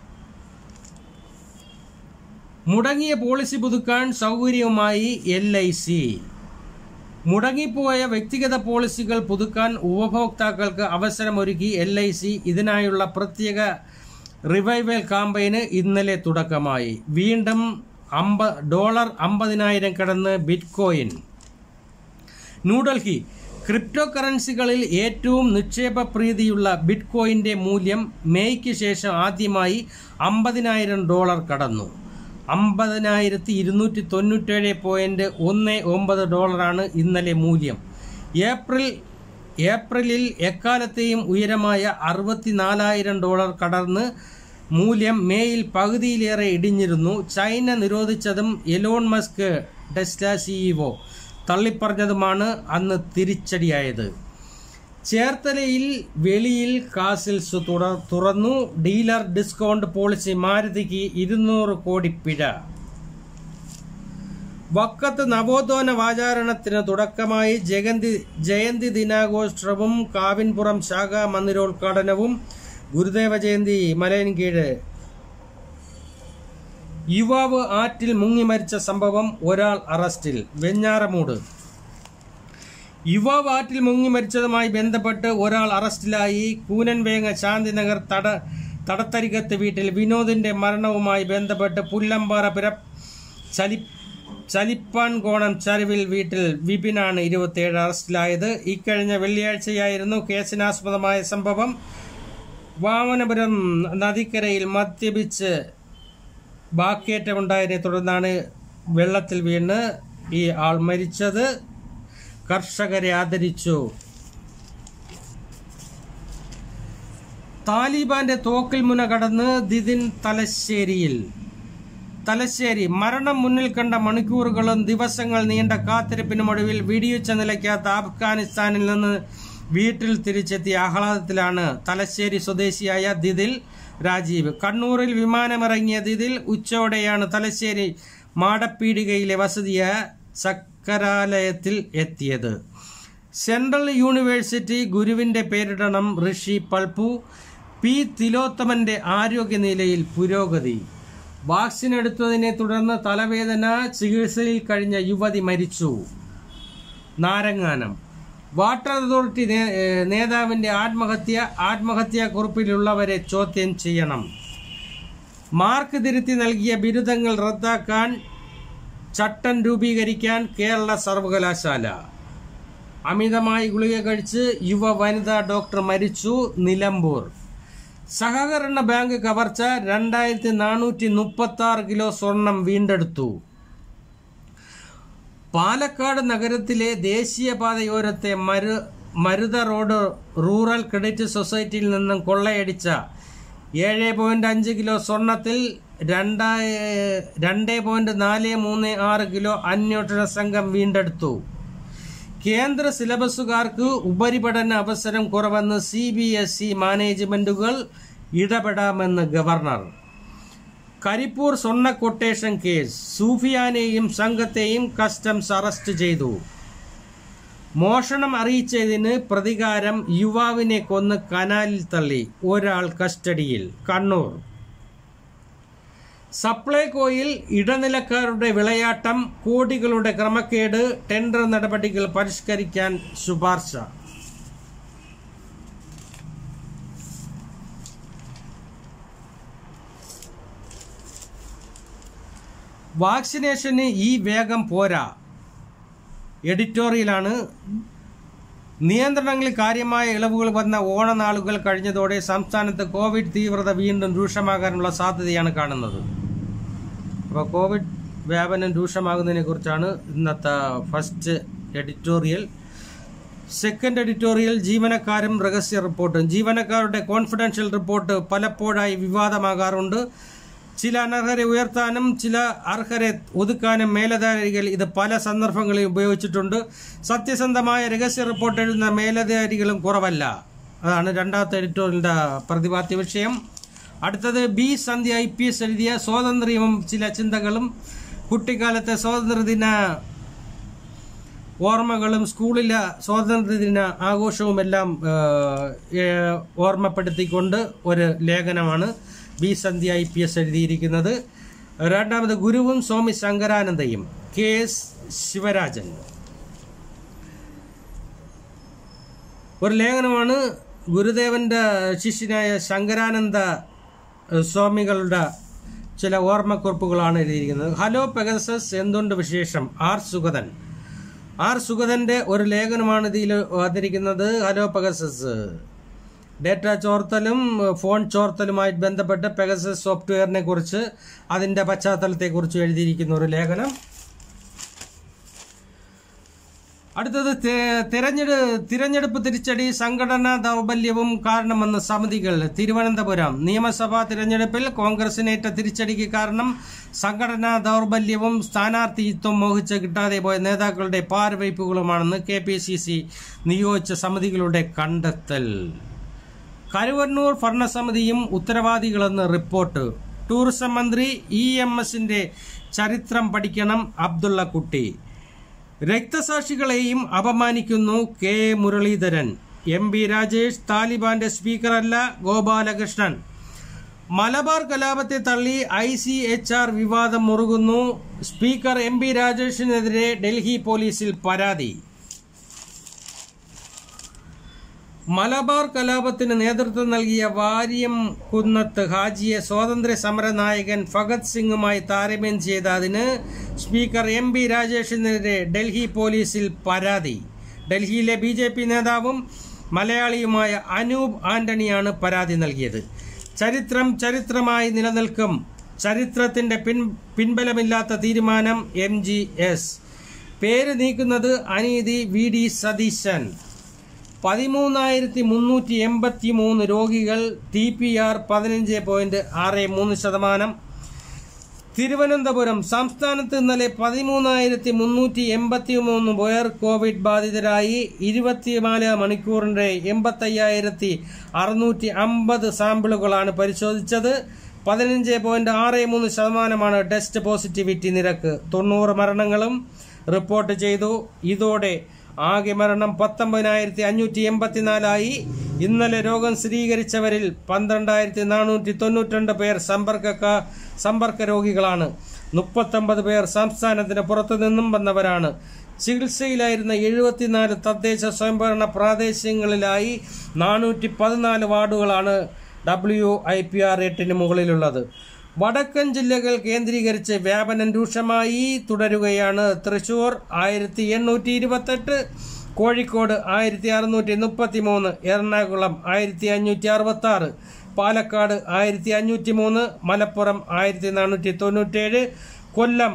മുടങ്ങിയ പോളിസി പുതുക്കാൻ സൗകര്യവുമായി LIC. മുടങ്ങിപ്പോയ വ്യക്തിഗത പോളിസികൾ പുതുക്കാൻ ഉപഭോക്താക്കൾക്ക് അവസരമൊരുക്കി LIC. ഇതിനായുള്ള പ്രത്യേക റിവൈവൽ ക്യാമ്പയിന് ഇന്നലെ തുടക്കമായി. വീണ്ടും $50,000 കടന്ന് ബിറ്റ്കോയിൻ. ന്യൂഡൽഹി ക്രിപ്റ്റോ കറൻസികളിൽ ഏറ്റവും നിക്ഷേപ പ്രീതിയുള്ള ബിറ്റ്കോയിന്റെ മൂല്യം മേയ്ക്ക് ശേഷം ആദ്യമായി $50,000 കടന്നു. $50,297.19 ഇന്നലെ മൂല്യം. ഏപ്രിലിൽ എക്കാലത്തെയും ഉയരമായ $64,000 കടന്ന് മൂല്യം മേയിൽ പകുതിയിലേറെ ഇടിഞ്ഞിരുന്നു. ചൈന നിരോധിച്ചതും എലോൺ മസ്ക് ടെസ്ല CEO തള്ളിപ്പറഞ്ഞതുമാണ് അന്ന് തിരിച്ചടിയായത്. ചേർത്തലയിൽ വെളിയിൽ കാസിൽസ് തുറന്നു. Dealer discount policy. മാരുതിക്ക് 200 കോടി പിഴ. വക്കത്ത് നവോത്ഥാന വാചാരണത്തിന് തുടക്കമായി. ജയന്തി ദിനാഘോഷവും കാവിൻപുറം ശാഖാ മന്ദിരോദ്ഘാടനവും. ഗുരുദേവ ജയന്തി മലയൻകീഴ്. യുവാവ് ആറ്റിൽ മുങ്ങി മരിച്ച സംഭവം, ഒരാൾ അറസ്റ്റിൽ. വെഞ്ഞാറമൂട്. യുവാവ് ആറ്റിൽ മുങ്ങി മരിച്ചതുമായി ബന്ധപ്പെട്ട് ഒരാൾ അറസ്റ്റിലായി. കൂനൻവേങ്ങ ശാന്തിനഗർ തടത്തരികത്ത് വീട്ടിൽ വിനോദിന്റെ മരണവുമായി ബന്ധപ്പെട്ട് പുല്ലമ്പാറ ചലിപ്പാൻകോണം ചരിവിൽ വീട്ടിൽ വിപിനാണ് 27 അറസ്റ്റിലായത്. ഇക്കഴിഞ്ഞ വെള്ളിയാഴ്ചയായിരുന്നു കേസിനാസ്പദമായ സംഭവം. വാമനപുരം നദിക്കരയിൽ മദ്യപിച്ച് ബാക്കേറ്റമുണ്ടായതിനെ തുടർന്നാണ് വെള്ളത്തിൽ വീണ് ഈ ആൾ മരിച്ചത്. കർഷകരെ ആദരിച്ചു. താലിബാന്റെ തോക്കിൽ മുന കടന്ന് ദിദിൻ തലശ്ശേരി. മരണം മുന്നിൽ കണ്ട മണിക്കൂറുകളും ദിവസങ്ങൾ നീണ്ട കാത്തിരിപ്പിനുമൊടുവിൽ വെടിയുച്ച നിലയ്ക്കാത്ത അഫ്ഗാനിസ്ഥാനിൽ നിന്ന് വീട്ടിൽ തിരിച്ചെത്തിയ ആഹ്ലാദത്തിലാണ് തലശ്ശേരി സ്വദേശിയായ ദിദിൽ രാജീവ്. കണ്ണൂരിൽ വിമാനമിറങ്ങിയ ദിദിൽ ഉച്ചയോടെയാണ് തലശ്ശേരി മാടപ്പീടികയിലെ വസതിയായ സക്കരാലയത്തിൽ എത്തിയത്. സെൻട്രൽ യൂണിവേഴ്സിറ്റി ഗുരുവിന്റെ പേരിടണം ഋഷി പൾപു. പി തിലോത്തമന്റെ ആരോഗ്യനിലയിൽ പുരോഗതി. വാക്സിൻ എടുത്തതിനെ തുടർന്ന് തലവേദന ചികിത്സയിൽ കഴിഞ്ഞ യുവതി മരിച്ചു. നാരങ്ങാനം. വാട്ടർ അതോറിറ്റി നേതാവിന്റെ ആത്മഹത്യാക്കുറിപ്പിലുള്ളവരെ ചോദ്യം ചെയ്യണം. മാർക്ക് തിരുത്തി നൽകിയ ബിരുദങ്ങൾ റദ്ദാക്കാൻ ചട്ടം രൂപീകരിക്കാൻ കേരള സർവകലാശാല. അമിതമായി ഗുളിക കഴിച്ച് യുവ വനിതാ ഡോക്ടർ മരിച്ചു. നിലമ്പൂർ. സഹകരണ ബാങ്ക് കവർച്ച. 2436 കിലോ സ്വർണം വീണ്ടെടുത്തു. പാലക്കാട് നഗരത്തിലെ ദേശീയപാതയോരത്തെ മരുത റോഡ് റൂറൽ ക്രെഡിറ്റ് സൊസൈറ്റിയിൽ നിന്നും കൊള്ളയടിച്ച 7.5 കിലോ സ്വർണത്തിൽ 2.436 കിലോ അന്വേഷണ സംഘം വീണ്ടെടുത്തു. കേന്ദ്ര സിലബസുകാർക്ക് ഉപരിപഠന അവസരം കുറവെന്ന് CBSE മാനേജ്മെന്റുകൾ ഇടപെടാമെന്ന് ഗവർണർ. കരിപ്പൂർ സ്വർണ്ണ കൊട്ടേഷൻ കേസ്. സൂഫിയാനെയും സംഘത്തെയും കസ്റ്റംസ് അറസ്റ്റ് ചെയ്തു. മോഷണം അറിയിച്ചതിന് പ്രതികാരം. യുവാവിനെ കൊന്ന് കനാലിൽ തള്ളി. ഒരാൾ കസ്റ്റഡിയിൽ. കണ്ണൂർ. സപ്ലൈകോയിൽ ഇടനിലക്കാരുടെ വിളയാട്ടം. കോടികളുടെ ക്രമക്കേട്. ടെൻഡർ നടപടികൾ പരിഷ്കരിക്കാൻ ശുപാർശ. വാക്സിനേഷന് ഈ വേഗം പോരാ. എഡിറ്റോറിയലാണ്. നിയന്ത്രണങ്ങളിൽ കാര്യമായ ഇളവുകൾ വന്ന ഓണനാളുകൾ കഴിഞ്ഞതോടെ സംസ്ഥാനത്ത് കോവിഡ് തീവ്രത വീണ്ടും രൂക്ഷമാകാനുള്ള സാധ്യതയാണ് കാണുന്നത്. അപ്പോൾ കോവിഡ് വ്യാപനം രൂക്ഷമാകുന്നതിനെ കുറിച്ചാണ് ഇന്നത്തെ ഫസ്റ്റ് എഡിറ്റോറിയൽ. സെക്കൻഡ് എഡിറ്റോറിയൽ ജീവനക്കാരും രഹസ്യ റിപ്പോർട്ടും. ജീവനക്കാരുടെ കോൺഫിഡൻഷ്യൽ റിപ്പോർട്ട് പലപ്പോഴായി വിവാദമാകാറുണ്ട്. ചില അനർഹരെ ഉയർത്താനും ചില അർഹരെ ഒതുക്കാനും മേലധികാരികൾ ഇത് പല സന്ദർഭങ്ങളിൽ ഉപയോഗിച്ചിട്ടുണ്ട്. സത്യസന്ധമായ രഹസ്യ റിപ്പോർട്ട് എഴുതുന്ന മേലധികാരികളും കുറവല്ല. അതാണ് രണ്ടാമത്തെ എഡിറ്റോറിയലിന്റെ പ്രതിപാദ്യ വിഷയം. അടുത്തത് ബി സന്ധ്യ IPS എഴുതിയ സ്വാതന്ത്ര്യവും ചില ചിന്തകളും. കുട്ടിക്കാലത്തെ സ്വാതന്ത്ര്യദിന ഓർമ്മകളും സ്കൂളിലെ സ്വാതന്ത്ര്യദിന ആഘോഷവുമെല്ലാം ഓർമ്മപ്പെടുത്തിക്കൊണ്ട് ഒരു ലേഖനമാണ് ബി സന്ധ്യ IPS എഴുതിയിരിക്കുന്നത്. രണ്ടാമത് ഗുരുവും സ്വാമി ശങ്കരാനന്ദയും. KS ശിവരാജൻ. ഒരു ലേഖനമാണ്. ഗുരുദേവന്റെ ശിഷ്യനായ ശങ്കരാനന്ദ സ്വാമികളുടെ ചില ഓർമ്മക്കുറിപ്പുകളാണ് എഴുതിയിരിക്കുന്നത്. ഹലോ പെഗസസ്, എന്തുണ്ട് വിശേഷം? ആർ സുഗതന്റെ ഒരു ലേഖനമാണ് ഇതിൽ വന്നിരിക്കുന്നത്. Hello Pegasus. ഡേറ്റ ചോർത്തലും ഫോൺ ചോർത്തലുമായി ബന്ധപ്പെട്ട് പെഗസസ് സോഫ്റ്റ്വെയറിനെ കുറിച്ച് അതിൻ്റെ പശ്ചാത്തലത്തെക്കുറിച്ച് എഴുതിയിരിക്കുന്ന ഒരു ലേഖനം. അടുത്തത് തിരഞ്ഞെടുപ്പ് തിരിച്ചടി സംഘടനാ ദൗർബല്യവും കാരണമെന്ന് സമിതികൾ. തിരുവനന്തപുരം നിയമസഭാ തിരഞ്ഞെടുപ്പിൽ കോൺഗ്രസിനേറ്റ തിരിച്ചടിക്ക് കാരണം സംഘടനാ ദൗർബല്യവും സ്ഥാനാർത്ഥിത്വം മോഹിച്ച് കിട്ടാതെ പോയ നേതാക്കളുടെ പാരവയ്പ്പുകളുമാണെന്ന് KPCC നിയോഗിച്ച സമിതികളുടെ കണ്ടെത്തൽ. കരുവന്നൂർ ഭരണസമിതിയും ഉത്തരവാദികളെന്ന് റിപ്പോർട്ട്. ടൂറിസം മന്ത്രി EMSന്റെ ചരിത്രം പഠിക്കണം അബ്ദുള്ളക്കുട്ടി. രക്തസാക്ഷികളെയും അപമാനിക്കുന്നു K മുരളീധരൻ. MP രാജേഷ് താലിബാന്റെ സ്പീക്കറല്ല ഗോപാലകൃഷ്ണൻ. മലബാർ കലാപത്തെ തള്ളി ICHR വിവാദം മുറുകുന്നു. സ്പീക്കർ MP രാജേഷിനെതിരെ ഡൽഹി പോലീസിൽ പരാതി. മലബാർ കലാപത്തിന് നേതൃത്വം നൽകിയ വാര്യം കുന്നത്ത് ഹാജിയെ സ്വാതന്ത്ര്യ സമര നായകൻ ഭഗത് സിംഗുമായി താരതമ്യം ചെയ്തതിന് സ്പീക്കർ MP രാജേഷിനെതിരെ ഡൽഹി പോലീസിൽ പരാതി. ഡൽഹിയിലെ BJP നേതാവും മലയാളിയുമായ അനൂപ് ആന്റണിയാണ് പരാതി നൽകിയത്. ചരിത്രമായി നിലനിൽക്കും. ചരിത്രത്തിന്റെ പിൻബലമില്ലാത്ത തീരുമാനം MGS. പേര് നീക്കുന്നത് അനീതി VD സതീശൻ. 13,383 രോഗികൾ. TPR 15.63%. തിരുവനന്തപുരം സംസ്ഥാനത്ത് ഇന്നലെ 13,383 പേർ കോവിഡ് ബാധിതരായി. 24 മണിക്കൂറിന്റെ 85,650 സാമ്പിളുകളാണ് പരിശോധിച്ചത്. 15.63% ടെസ്റ്റ് പോസിറ്റിവിറ്റി നിരക്ക്. 90 മരണങ്ങളും റിപ്പോർട്ട് ചെയ്തു. ഇതോടെ ആകെ മരണം 19,584 ഇന്നലെ രോഗം സ്ഥിരീകരിച്ചവരിൽ 12,492 പേർ സമ്പർക്ക രോഗികളാണ്. 39 പേർ സംസ്ഥാനത്തിന് പുറത്തുനിന്നും വന്നവരാണ്. ചികിത്സയിലായിരുന്ന 74 തദ്ദേശ സ്വയംഭരണ പ്രാദേശികങ്ങളിലായി 414 വാർഡുകളാണ് WIPR 8 മുകളിലുള്ളത്. വടക്കൻ ജില്ലകൾ കേന്ദ്രീകരിച്ച് വ്യാപനം രൂക്ഷമായി തുടരുകയാണ്. തൃശൂർ 1828, കോഴിക്കോട് 1633, എറണാകുളം 1566, പാലക്കാട് 1503, മലപ്പുറം 1497, കൊല്ലം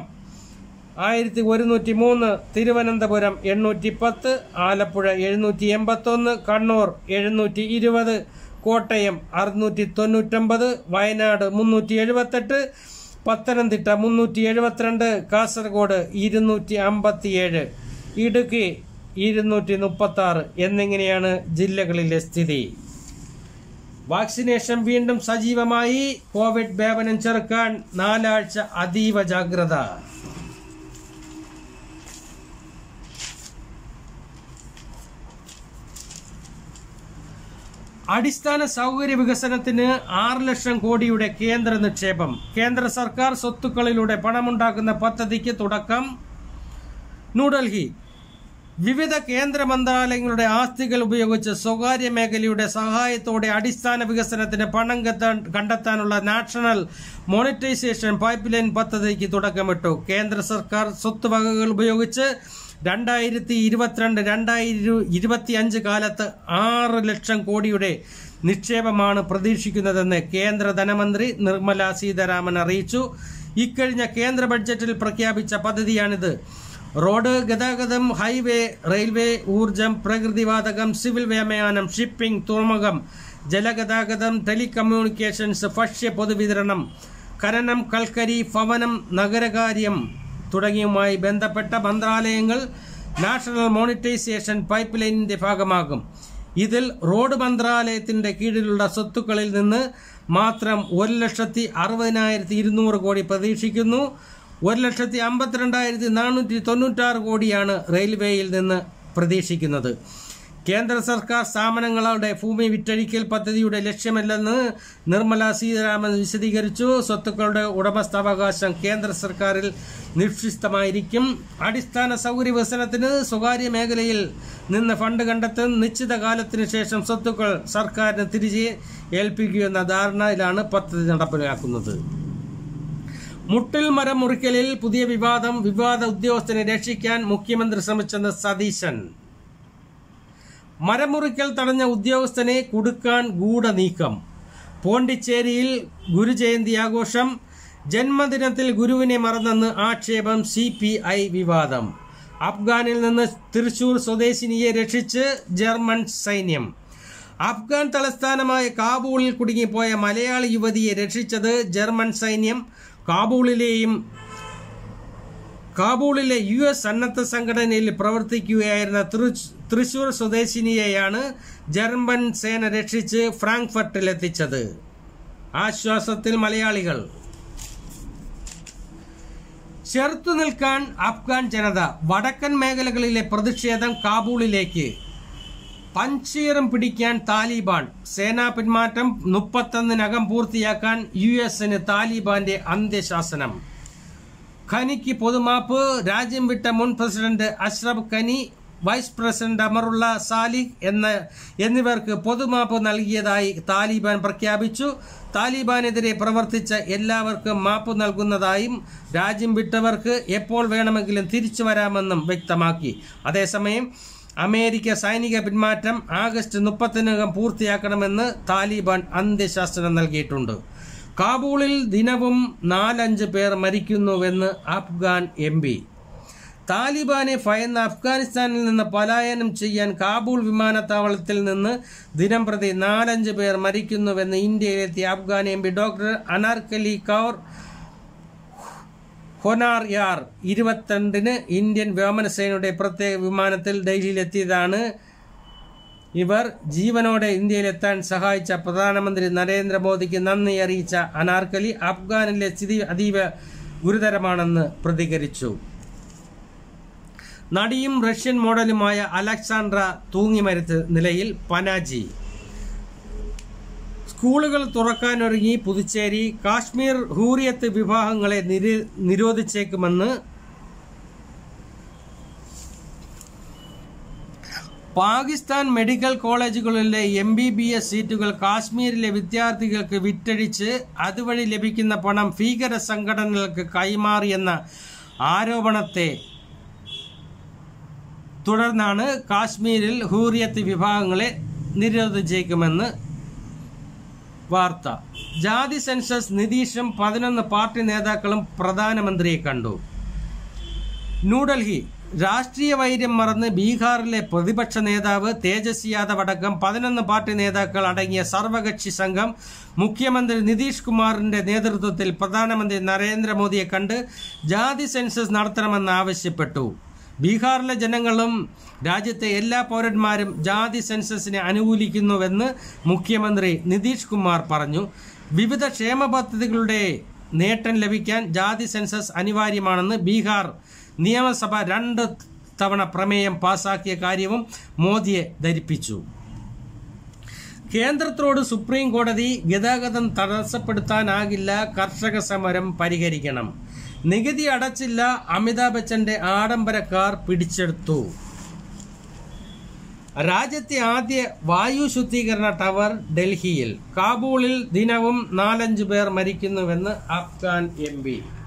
1103, തിരുവനന്തപുരം 810, ആലപ്പുഴ 781, കണ്ണൂർ 720, കോട്ടയം 699, വയനാട് 378, പത്തനംതിട്ട 372, കാസർഗോഡ് 257, ഇടുക്കി 236 എന്നിങ്ങനെയാണ് ജില്ലകളിലെ സ്ഥിതി. വാക്സിനേഷൻ വീണ്ടും സജീവമായി. കോവിഡ് വ്യാപനം ചെറുക്കാൻ 4 ആഴ്ച അതീവ ജാഗ്രത. അടിസ്ഥാന സൗകര്യ വികസനത്തിന് 6 ലക്ഷം കോടിയുടെ കേന്ദ്ര നിക്ഷേപം. കേന്ദ്ര സർക്കാർ സ്വത്തുക്കളിലൂടെ പണമുണ്ടാക്കുന്ന പദ്ധതിക്ക് തുടക്കം. ന്യൂഡൽഹി വിവിധ കേന്ദ്ര മന്ത്രാലയങ്ങളുടെ ആസ്തികൾ ഉപയോഗിച്ച് സ്വകാര്യ മേഖലയുടെ സഹായത്തോടെ അടിസ്ഥാന വികസനത്തിന് പണം കണ്ടെത്താനുള്ള നാഷണൽ മോണിറ്റൈസേഷൻ പൈപ്പ് ലൈൻ പദ്ധതിക്ക് തുടക്കമിട്ടു. കേന്ദ്ര സർക്കാർ സ്വത്തുവകകൾ ഉപയോഗിച്ച് 2022-2025 കാലത്ത് 6 ലക്ഷം കോടിയുടെ നിക്ഷേപമാണ് പ്രതീക്ഷിക്കുന്നതെന്ന് കേന്ദ്ര ധനമന്ത്രി നിർമ്മല സീതാരാമൻ അറിയിച്ചു. ഇക്കഴിഞ്ഞ കേന്ദ്ര ബഡ്ജറ്റിൽ പ്രഖ്യാപിച്ച പദ്ധതിയാണിത്. റോഡ് ഗതാഗതം, ഹൈവേ, റെയിൽവേ, ഊർജം, പ്രകൃതിവാതകം, സിവിൽ വ്യോമയാനം, ഷിപ്പിംഗ്, തുറമുഖം, ജലഗതാഗതം, ടെലികമ്മ്യൂണിക്കേഷൻസ്, ഭക്ഷ്യ പൊതുവിതരണം, ഖനനം, കൽക്കരി, ഭവനം, നഗരകാര്യം തുടങ്ങിയവുമായി ബന്ധപ്പെട്ട മന്ത്രാലയങ്ങൾ നാഷണൽ മോണിറ്റൈസേഷൻ പൈപ്പ് ലൈനിന്റെ ഭാഗമാകും. ഇതിൽ റോഡ് മന്ത്രാലയത്തിന്റെ കീഴിലുള്ള സ്വത്തുക്കളിൽ നിന്ന് മാത്രം 1,60,200 കോടി പ്രതീക്ഷിക്കുന്നു. 1,52,496 കോടിയാണ് റെയിൽവേയിൽ നിന്ന് പ്രതീക്ഷിക്കുന്നത്. കേന്ദ്ര സർക്കാർ സ്ഥാപനങ്ങളുടെ ഭൂമി വിറ്റഴിക്കൽ പദ്ധതിയുടെ ലക്ഷ്യമല്ലെന്ന് നിർമ്മല സീതാരാമൻ വിശദീകരിച്ചു. സ്വത്തുക്കളുടെ ഉടമസ്ഥാവകാശം കേന്ദ്ര സർക്കാരിൽ നിക്ഷിപ്തമായിരിക്കും. അടിസ്ഥാന സൗകര്യ വികസനത്തിന് സ്വകാര്യ മേഖലയിൽ നിന്ന് ഫണ്ട് കണ്ടെത്തുന്ന നിശ്ചിത കാലത്തിന് ശേഷം സ്വത്തുക്കൾ സർക്കാരിന് തിരികെ ഏൽപ്പിക്കുമെന്ന ധാരണയിലാണ് പദ്ധതി നടപ്പിലാക്കുന്നത്. മുട്ടിൽ മരം മുറിക്കലിൽ പുതിയ വിവാദ ഉദ്യോഗസ്ഥനെ രക്ഷിക്കാൻ മുഖ്യമന്ത്രി ശ്രമിച്ചെന്ന് സതീശൻ. മരമുറിക്കൽ തടഞ്ഞ ഉദ്യോഗസ്ഥനെ കുടുക്കാൻ ഗൂഢനീക്കം. പോണ്ടിച്ചേരിയിൽ ഗുരുജയന്തി ആഘോഷം. ജന്മദിനത്തിൽ ഗുരുവിനെ മറന്നെന്ന് ആക്ഷേപം. CPI വിവാദം. അഫ്ഗാനിൽ നിന്ന് തൃശൂർ സ്വദേശിനിയെ രക്ഷിച്ച് ജർമ്മൻ സൈന്യം. അഫ്ഗാൻ തലസ്ഥാനമായ കാബൂളിൽ കുടുങ്ങിപ്പോയ മലയാളി യുവതിയെ രക്ഷിച്ചത് ജർമ്മൻ സൈന്യം. കാബൂളിലെ US സന്നദ്ധ സംഘടനയിൽ പ്രവർത്തിക്കുകയായിരുന്ന തൃശൂർ സ്വദേശിനിയെയാണ് ജർമ്മൻ സേന രക്ഷിച്ച് ഫ്രാങ്ക്ഫർട്ടിലെത്തിച്ചത്. ആശ്വാസത്തിൽ മലയാളികൾ. ചെറുത്തു നിൽക്കാൻ അഫ്ഗാൻ ജനത. വടക്കൻ മേഖലകളിലെ പ്രതിഷേധം കാബൂളിലേക്ക്. പഞ്ചീറും പിടിക്കാൻ താലിബാൻ. സേനാ പിന്മാറ്റം 31-നകം പൂർത്തിയാക്കാൻ US-ന് താലിബാന്റെ അന്ത്യശാസനം. ഖനിക്ക് പൊതുമാപ്പ്. രാജ്യം വിട്ട മുൻ പ്രസിഡന്റ് അഷ്റഫ് ഖനി, വൈസ് പ്രസിഡന്റ് അമറുള്ള സാലിഹ് എന്നിവർക്ക് പൊതുമാപ്പ് നൽകിയതായി താലിബാൻ പ്രഖ്യാപിച്ചു. താലിബാനെതിരെ പ്രവർത്തിച്ച എല്ലാവർക്കും മാപ്പ് നൽകുന്നതായും രാജ്യം വിട്ടവർക്ക് എപ്പോൾ വേണമെങ്കിലും തിരിച്ചു വരാമെന്നും വ്യക്തമാക്കി. അതേസമയം അമേരിക്ക സൈനിക പിന്മാറ്റം ആഗസ്റ്റ് 30-നകം പൂർത്തിയാക്കണമെന്ന് താലിബാൻ അന്ത്യശാസനം നൽകിയിട്ടുണ്ട്. കാബൂളിൽ ദിനവും 4-5 പേർ മരിക്കുന്നുവെന്ന് അഫ്ഗാൻ MP. താലിബാനെ ഭയന്ന് അഫ്ഗാനിസ്ഥാനിൽ നിന്ന് പലായനം ചെയ്യാൻ കാബൂൾ വിമാനത്താവളത്തിൽ നിന്ന് ദിനംപ്രതി 4-5 പേർ മരിക്കുന്നുവെന്ന് ഇന്ത്യയിലെത്തിയ Afghan MP doctor Anarkali Kaur Honaryar 22-ന് ഇന്ത്യൻ വ്യോമസേനയുടെ പ്രത്യേക വിമാനത്തിൽ ഡൽഹിയിലെത്തിയതാണ്. ഇവർ ജീവനോടെ ഇന്ത്യയിലെത്താൻ സഹായിച്ച പ്രധാനമന്ത്രി നരേന്ദ്രമോദിക്ക് നന്ദി അറിയിച്ച അനാർക്കലി അഫ്ഗാനിലെ സ്ഥിതി അതീവ ഗുരുതരമാണെന്ന് പ്രതികരിച്ചു. നടിയും റഷ്യൻ മോഡലുമായ അലക്സാണ്ട്ര തൂങ്ങിമരിച്ച നിലയിൽ. പനാജി. സ്കൂളുകൾ തുറക്കാനൊരുങ്ങി പുതുച്ചേരി. കാശ്മീർ ഹൂറിയത്ത് വിവാഹങ്ങളെ നിരോധിച്ചേക്കുമെന്ന്. പാകിസ്ഥാൻ മെഡിക്കൽ കോളേജുകളിലെ MBBS സീറ്റുകൾ കാശ്മീരിലെ വിദ്യാർത്ഥികൾക്ക് വിറ്റഴിച്ച് അതുവഴി ലഭിക്കുന്ന പണം ഭീകര സംഘടനകൾക്ക് കൈമാറിയെന്ന ആരോപണത്തെ തുടർന്നാണ് കാശ്മീരിൽ ഹൂറിയത്ത് വിഭാഗങ്ങളെ നിരോധിച്ചേക്കുമെന്ന് വാർത്ത. ജാതി സെൻസസ്. നിതീഷും 11 പാർട്ടി നേതാക്കളും പ്രധാനമന്ത്രിയെ കണ്ടു. ന്യൂഡൽഹി. രാഷ്ട്രീയ വൈര്യം മറന്ന് ബീഹാറിലെ പ്രതിപക്ഷ നേതാവ് തേജസ്വി യാദവ് അടക്കം 11 പാർട്ടി നേതാക്കൾ അടങ്ങിയ സർവകക്ഷി സംഘം മുഖ്യമന്ത്രി നിതീഷ് കുമാറിന്റെ നേതൃത്വത്തിൽ പ്രധാനമന്ത്രി നരേന്ദ്രമോദിയെ കണ്ട് ജാതി സെൻസസ് നടത്തണമെന്ന് ആവശ്യപ്പെട്ടു. ബീഹാറിലെ ജനങ്ങളും രാജ്യത്തെ എല്ലാ പൗരന്മാരും ജാതി സെൻസസിനെ അനുകൂലിക്കുന്നുവെന്ന് മുഖ്യമന്ത്രി നിതീഷ് കുമാർ പറഞ്ഞു. വിവിധ ക്ഷേമ പദ്ധതികളുടെ നേട്ടം ലഭിക്കാൻ ജാതി സെൻസസ് അനിവാര്യമാണെന്ന് ബീഹാർ നിയമസഭ 2 തവണ പ്രമേയം പാസാക്കിയ കാര്യവും മോദിയെ ധരിപ്പിച്ചു. കേന്ദ്രത്തോട് സുപ്രീം കോടതി. ഗതാഗതം തടസ്സപ്പെടുത്താനാകില്ല. കർഷക സമരം പരിഹരിക്കണം. നികുതി അടച്ചില്ല. അമിതാഭ് ബച്ചന്റെ ആഡംബര കാർ പിടിച്ചെടുത്തു. രാജ്യത്തെ ആദ്യ വായു ശുദ്ധീകരണ ടവർ ഡൽഹിയിൽ. കാബൂളിൽ ദിനവും 4-5 പേർ മരിക്കുന്നുവെന്ന് അഫ്ഗാൻ MP.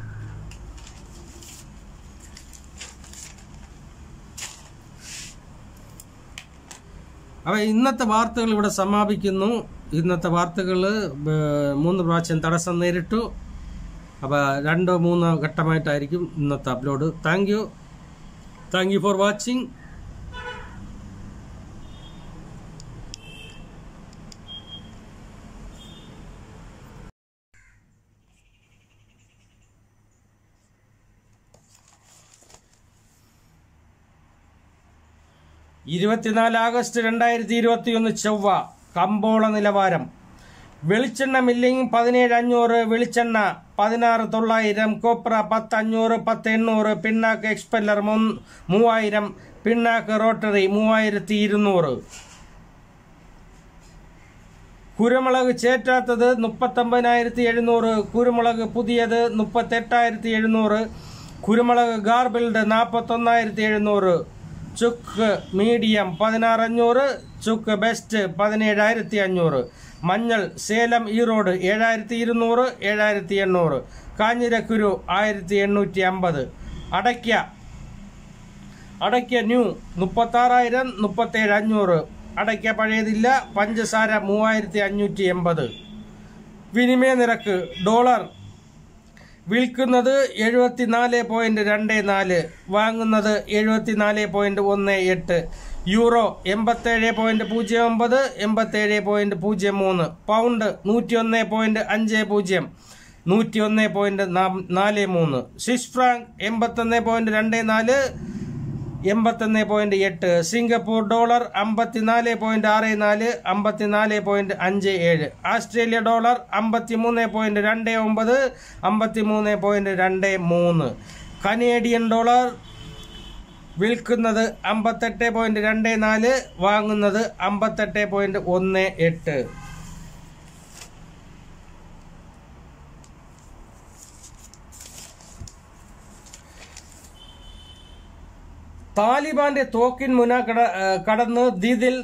അപ്പോൾ ഇന്നത്തെ വാർത്തകൾ ഇവിടെ സമാപിക്കുന്നു. ഇന്നത്തെ വാർത്തകൾ 3 പ്രാവശ്യം തടസ്സം നേരിട്ടു. അപ്പോൾ 2-3 ഘട്ടമായിട്ടായിരിക്കും ഇന്നത്തെ upload. Thank you for watching. August 2021 ചൊവ്വ. കമ്പോള നിലവാരം. വെളിച്ചെണ്ണ മില്ലിംഗ് 17,500, വെളിച്ചെണ്ണ 16,900, കൊപ്ര 10,500, 10,800, പിണ്ണാക്ക് എക്സ്പെല്ലർ 3,000, പിണ്ണാക്ക് റോട്ടറി 3,200. കുരുമുളക് ചേറ്റാത്തത് 39,700, കുരുമുളക് പുതിയത് 38,700, കുരുമുളക് ഗാർബിൾഡ് 41,700, ചുക്ക് മീഡിയം 16,500, ചുക്ക് ബെസ്റ്റ് 17,500, മഞ്ഞൾ സേലം ഈറോഡ് 7,200, 7,800, കാഞ്ഞിരക്കുരു 1,850, അടയ്ക്ക ന്യൂ 36,000, 37,500, അടയ്ക്ക പഴയതില്ല. പഞ്ചസാര 3580. വിനിമയ നിരക്ക് ഡോളർ വിൽക്കുന്നത് 74.24, വാങ്ങുന്നത് 74.18. Euro 87.09, 87.03. Pound 101.50, 101.43. Swiss franc 81.24, 81.8. Singapore dollar 54.64, 54.57. Australia dollar 53.29, 53.23. Canadian dollar വിൽക്കുന്നത് 58.24, വാങ്ങുന്നത് 58.18. താലിബാന്റെ തോക്കിൻ മുന കടന്ന് ദിദിൽ